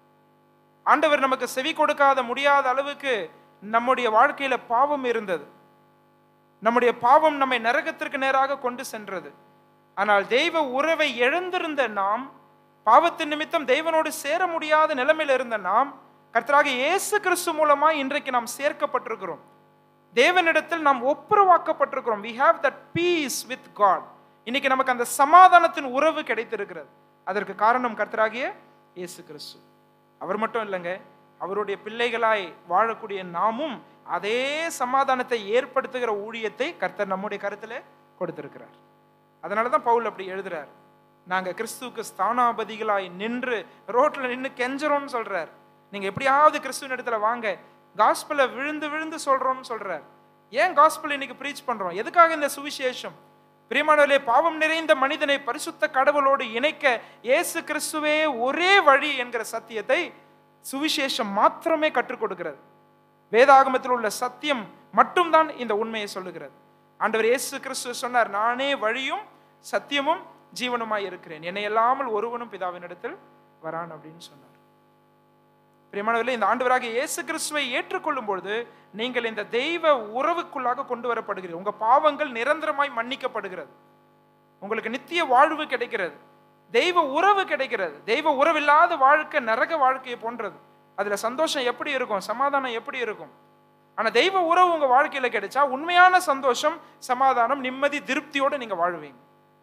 A: ஆண்டவர் நமக்கு செவி கொடுக்காத முடியாத அளவுக்கு நம்முடைய வாழ்க்கையில பாவம் இருந்தது. நம்முடைய பாவம் நம்மை நரகத்திற்கு நேராக கொண்டு சென்றது. ஆனால் தெய்வ உறவை இழந்திருந்த நாம், பாவத்தின் நிமித்தம் தேவனோடு சேர முடியாத நிலைமையில் இருந்த நாம், கர்த்தராகிய இயேசு கிறிஸ்து மூலமாய் இன்றைக்கு நாம் சேர்க்கப்பட்டிருக்கிறோம். தேவனிடத்தில் நாம் ஒப்புரவாக்கப்பட்டிருக்கிறோம். we have that peace with God. இன்னைக்கு நமக்கு அந்த சமாதானத்தின் உறவு கிடைத்திருக்கிறது. அதற்கு காரணம் கர்த்தராகிய இயேசு கிறிஸ்து. அவர் மட்டும் இல்லைங்க, அவருடைய பிள்ளைகளாய் வாழக்கூடிய நாமும் அதே சமாதானத்தை ஏற்படுத்துகிற ஊழியத்தை கர்த்தர் நம்முடைய கருத்துல கொடுத்திருக்கிறார். அதனாலதான் பவுல் அப்படி எழுதுறார், நாங்க கிறிஸ்துவுக்கு ஸ்தானாபதிகளாய் நின்று ரோட்ல நின்று கெஞ்சறோம்னு சொல்றார். நீங்க எப்படியாவது கிறிஸ்துவின் இடத்துல வாங்க, காஸ்பலை விழுந்து விழுந்து சொல்றோம்னு சொல்றார். ஏன் காஸ்பல் இன்னைக்கு பிரீச் பண்றோம்? எதுக்காக இந்த சுவிசேஷம்? பிரியமானவர்களே, பாவம் நிறைந்த மனிதனை பரிசுத்த கடவுளோடு இணைக்க இயேசு கிறிஸ்துவே ஒரே வழி என்கிற சத்தியத்தை சுவிசேஷம் மாத்திரமே கற்றுக் கொடுக்கிறது. வேதாகமத்தில் உள்ள சத்தியம் மட்டும்தான் இந்த உண்மையை சொல்லுகிறது. ஆண்டவர் இயேசு கிறிஸ்து சொன்னார், நானே வழியும் சத்தியமும் ஜீவனுமாய் இருக்கிறேன், என்னை இல்லாமல் ஒருவனும் பிதாவினிடத்தில் வரான் அப்படின்னு சொன்னார். பிரியமானவர்களே, இந்த ஆண்டவராகிய இயேசு கிறிஸ்துவை ஏற்றுக்கொள்ளும் பொழுது நீங்கள் இந்த தெய்வ உறவுக்குள்ளாக கொண்டு வரப்படுகிறீர்கள். உங்க பாவங்கள் நிரந்தரமாய் மன்னிக்கப்படுகிறது, உங்களுக்கு நித்திய வாழ்வு கிடைக்கிறது, தெய்வ உறவு கிடைக்கிறது. தெய்வ உறவில்லாத வாழ்க்கை நரக வாழ்க்கையை போன்றது. அதுல சந்தோஷம் எப்படி இருக்கும், சமாதானம் எப்படி இருக்கும்? ஆனா தெய்வ உறவு உங்க வாழ்க்கையில கிடைச்சா உண்மையான சந்தோஷம், சமாதானம், நிம்மதி, திருப்தியோடு நீங்க வாழ்வீங்க.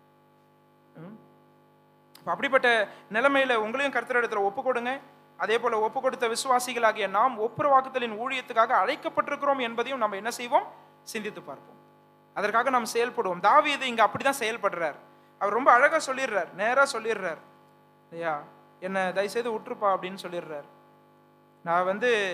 A: அப்படிப்பட்ட நிலைமையில உங்களையும் கர்த்தரிடத்துல ஒப்பு கொடுங்க. அதே போல ஒப்பு கொடுத்த விசுவாசிகளாகிய நாம் ஒப்புரவாக்குதலின் ஊழியத்துக்காக அழைக்கப்பட்டிருக்கிறோம் என்பதையும் நம்ம என்ன செய்வோம், சிந்தித்து பார்ப்போம். அதற்காக நாம் செயல்படுவோம். தாவீது இங்க அப்படிதான் செயல்படுறார். அவர் ரொம்ப அழகா சொல்லிடுறார், நேரா சொல்லிடுறார், இல்லையா, என்ன தயவுசெய்து விட்டுருப்பா அப்படின்னு சொல்லிடுறார். நான்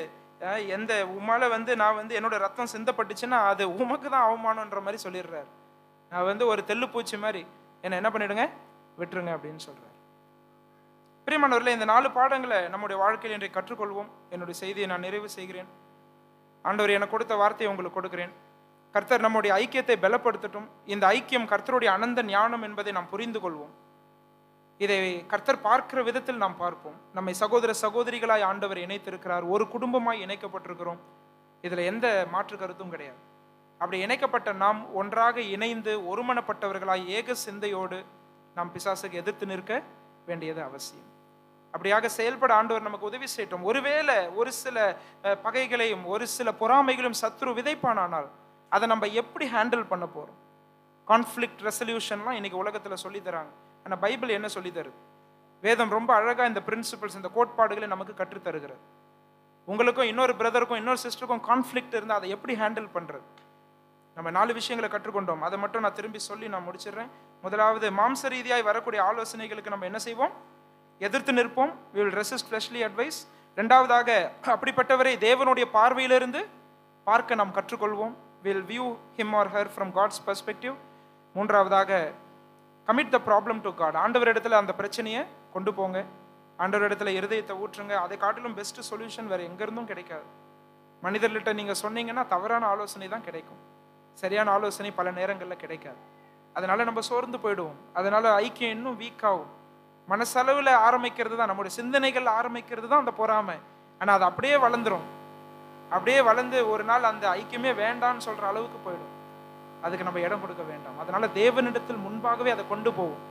A: எந்த உமால நான் என்னோட ரத்தம் சிந்தப்பட்டுச்சுன்னா அது உமக்கு தான் அவமானன்ற மாதிரி சொல்லிடுறார். நான் ஒரு தெல்லு பூச்சி மாதிரி, என்ன பண்ணிடுங்க, விட்டுருங்க அப்படின்னு சொல்றார். பிரியமானவர்களே, இந்த 4 பாடங்களை நம்முடைய வாழ்க்கையில் இன்றைக்கு கற்றுக்கொள்வோம். என்னுடைய செய்தியை நான் நிறைவு செய்கிறேன். ஆண்டவர் எனக்கு கொடுத்த வார்த்தையை உங்களுக்கு கொடுக்கிறேன். கர்த்தர் நம்முடைய ஐக்கியத்தை பலப்படுத்தட்டும். இந்த ஐக்கியம் கர்த்தருடைய அனந்த ஞானம் என்பதை நாம் புரிந்து கொள்வோம். இதை கர்த்தர் பார்க்கிற விதத்தில் நாம் பார்ப்போம். நம்மை சகோதர சகோதரிகளாய் ஆண்டவர் இணைத்திருக்கிறார். ஒரு குடும்பமாய் இணைக்கப்பட்டிருக்கிறோம். இதுல எந்த மாற்று கருத்தும் கிடையாது. அப்படி இணைக்கப்பட்ட நாம் ஒன்றாக இணைந்து ஒருமனப்பட்டவர்களாய் ஏக சிந்தையோடு நாம் பிசாசுக்கு எதிர்த்து நிற்க வேண்டியது அவசியம். அப்படியாக செயல்பட ஆண்டவர் நமக்கு உதவி செய்யட்டும். ஒருவேளை ஒரு சில பகைகளையும் ஒரு சில பொறாமைகளையும் சத்ரு விதைப்பானால் அதை நம்ம எப்படி ஹேண்டில் பண்ண போறோம்? கான்ஃப்ளிக்ட் ரெசல்யூஷன்லாம் இன்னைக்கு உலகத்துல சொல்லி தராங்க. ஆனா பைபிள் என்ன சொல்லி தருது? வேதம் ரொம்ப அழகா இந்த பிரின்சிபல்ஸ், இந்த கோட்பாடுகளை நமக்கு கற்றுத்தருகிறது. உங்களுக்கும் இன்னொரு பிரதருக்கும் இன்னொரு சிஸ்டருக்கும் கான்ஃப்ளிக்ட் இருந்தால் அதை எப்படி ஹேண்டில் பண்றது? நம்ம 4 விஷயங்களை கற்றுக்கொண்டோம். அதை மட்டும் நான் திரும்பி சொல்லி நான் முடிச்சிடுறேன். முதலாவது, மாம்ச ரீதியாய் வரக்கூடிய ஆலோசனைகளுக்கு நம்ம என்ன செய்வோம்? எதிர்த்து நிற்போம். we will resist fleshly advice. இரண்டாவதாக, அப்படிப்பட்டவரை தேவனுடைய பார்வையிலிருந்து பார்க்க நாம் கற்றுக்கொள்வோம். we will view him or her from God's perspective. மூன்றாவதாக, commit the problem to God. ஆண்டவரிடத்துல அந்த பிரச்சனையை கொண்டு போங்க. ஆண்டவரிடத்துல இருதயத்தை ஊற்றுங்க. அதை காட்டிலும் பெஸ்ட் சொல்யூஷன் வேற எங்க இருந்தும் கிடைக்காது. மனிதர்கிட்ட நீங்க சொன்னீங்கன்னா தவறான ஆலோசனை தான் கிடைக்கும். சரியான ஆலோசனை பல நேரங்களில் கிடைக்காது. அதனால நம்ம சோர்ந்து போயிடுவோம். அதனால ஐக்கியம் இன்னும் வீக் ஆகும். மனசளவில் ஆரம்பிக்கிறது தான், நம்முடைய சிந்தனைகள் ஆரம்பிக்கிறது தான் அந்த பொறாமை. ஆனால் அது அப்படியே வளர்ந்துடும். அப்படியே வளர்ந்து ஒரு நாள் அந்த ஐக்கியமே வேண்டான்னு சொல்ற அளவுக்கு போயிடும். அதுக்கு நம்ம இடம் கொடுக்க வேண்டாம். அதனால தேவனிடத்தில் முன்பாகவே அதை கொண்டு போவோம்.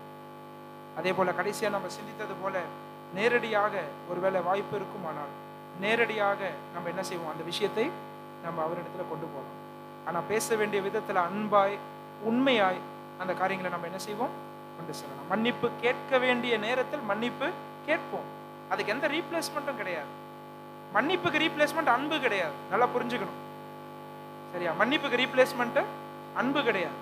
A: அதே போல கடைசியா நம்ம சிந்தித்தது போல நேரடியாக ஒருவேளை வாய்ப்பு இருக்கும், ஆனால் நேரடியாக நம்ம என்ன செய்வோம், அந்த விஷயத்தை நம்ம அவரிடத்துல கொண்டு போவோம். ஆனா பேச வேண்டிய விதத்துல அன்பாய் உண்மையாய் அந்த காரியங்களை நம்ம என்ன செய்வோம், கொண்டு செல்லலாம். மன்னிப்பு கேட்க வேண்டிய நேரத்தில் மன்னிப்பு கேட்போம். அதுக்கு எந்த ரீப்ளேஸ்மெண்ட்டும் கிடையாது. மன்னிப்புக்கு ரீப்ளேஸ்மெண்ட் அன்பு கிடையாது. நல்லா புரிஞ்சுக்கணும், சரியா? மன்னிப்புக்கு ரீப்ளேஸ்மெண்ட் அன்பு கிடையாது.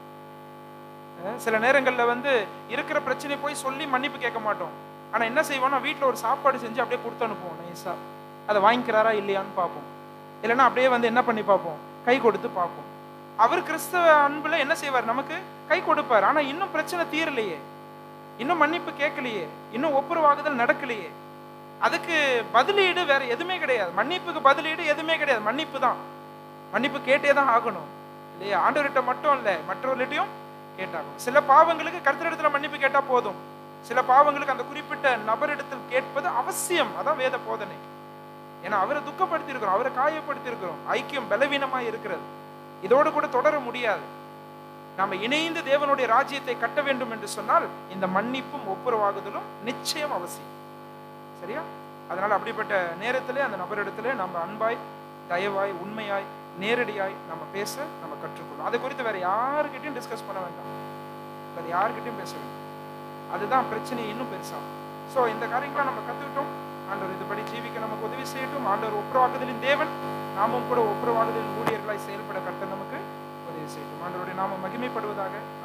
A: சில நேரங்கள்ல இருக்கிற பிரச்சனை போய் சொல்லி மன்னிப்பு கேட்க மாட்டோம். ஆனா என்ன செய்வோம்னா, வீட்டுல ஒரு சாப்பாடு செஞ்சு அப்படியே கொடுத்து அனுப்புவோம். நைஸா அதை வாங்கிக்கிறாரா இல்லையான்னு பார்ப்போம். இல்லைன்னா அப்படியே என்ன பண்ணி பார்ப்போம், கை கொடுத்து பார்ப்போம். அவர் கிறிஸ்தவ அன்புல என்ன செய்வார், நமக்கு கை கொடுப்பார். ஆனா இன்னும் பிரச்சனை தீரலையே, இன்னும் மன்னிப்பு கேட்கலையே, இன்னும் ஒப்புரவாகுதல் நடக்கலையே. அதுக்கு பதிலீடு வேற எதுவுமே கிடையாது. மன்னிப்புக்கு பதிலீடு எதுவுமே கிடையாது. மன்னிப்பு தான். மன்னிப்பு கேட்டே தான் ஆகணும், இல்லையா? ஆண்டவர்கிட்ட மட்டும் இல்ல, மற்றவர்கிட்டையும் கேட்டாகணும். சில பாவங்களுக்கு கர்த்தரிடத்துல மன்னிப்பு கேட்டா போதும். சில பாவங்களுக்கு அந்த குறிப்பிட்ட நபரிடத்தில் கேட்பது அவசியம். அதான் வேத போதனை. ஏன்னா அவரை துக்கப்படுத்தி இருக்கிறோம், அவரை காயப்படுத்தி இருக்கிறோம். ஐக்கியம் பலவீனமா இருக்கிறது. இதோடு கூட தொடர முடியாது. நாம இணைந்து தேவனுடைய ராஜ்யத்தை கட்ட வேண்டும் என்று சொன்னால் இந்த மன்னிப்பும் ஒப்புரவாகுதலும் நிச்சயம் அவசியம், சரியா? அதனால அப்படிப்பட்ட நேரத்திலே அந்த நபரிடத்திலே நம்ம அன்பாய், தயவாய், உண்மையாய், நேரடியாய் நம்ம பேச நம்ம கற்றுக்கொள்ளும். அதை குறித்து வேற யாருக்கிட்டையும் டிஸ்கஸ் பண்ண வேண்டாம், வேற யாருக்கிட்டையும் பேச வேண்டாம். அதுதான் பிரச்சனையை இன்னும் பெருசாகும். ஸோ இந்த காரியங்களை நம்ம கற்றுக்கிட்டோம். ஆண்டவர் இதுபடி ஜீவிக்க நமக்கு உதவி செய்யட்டும். ஆண்டவர் ஒப்புரவாக்குதலின் தேவன், நாமும் கூட ஒப்புரவாகுதலின் ஊழியர்களாய் செயல்பட கர்த்தர் நமக்கு உதவி செய்யட்டும். ஆண்டவருடைய நாமம் மகிமைப்படுவதாக.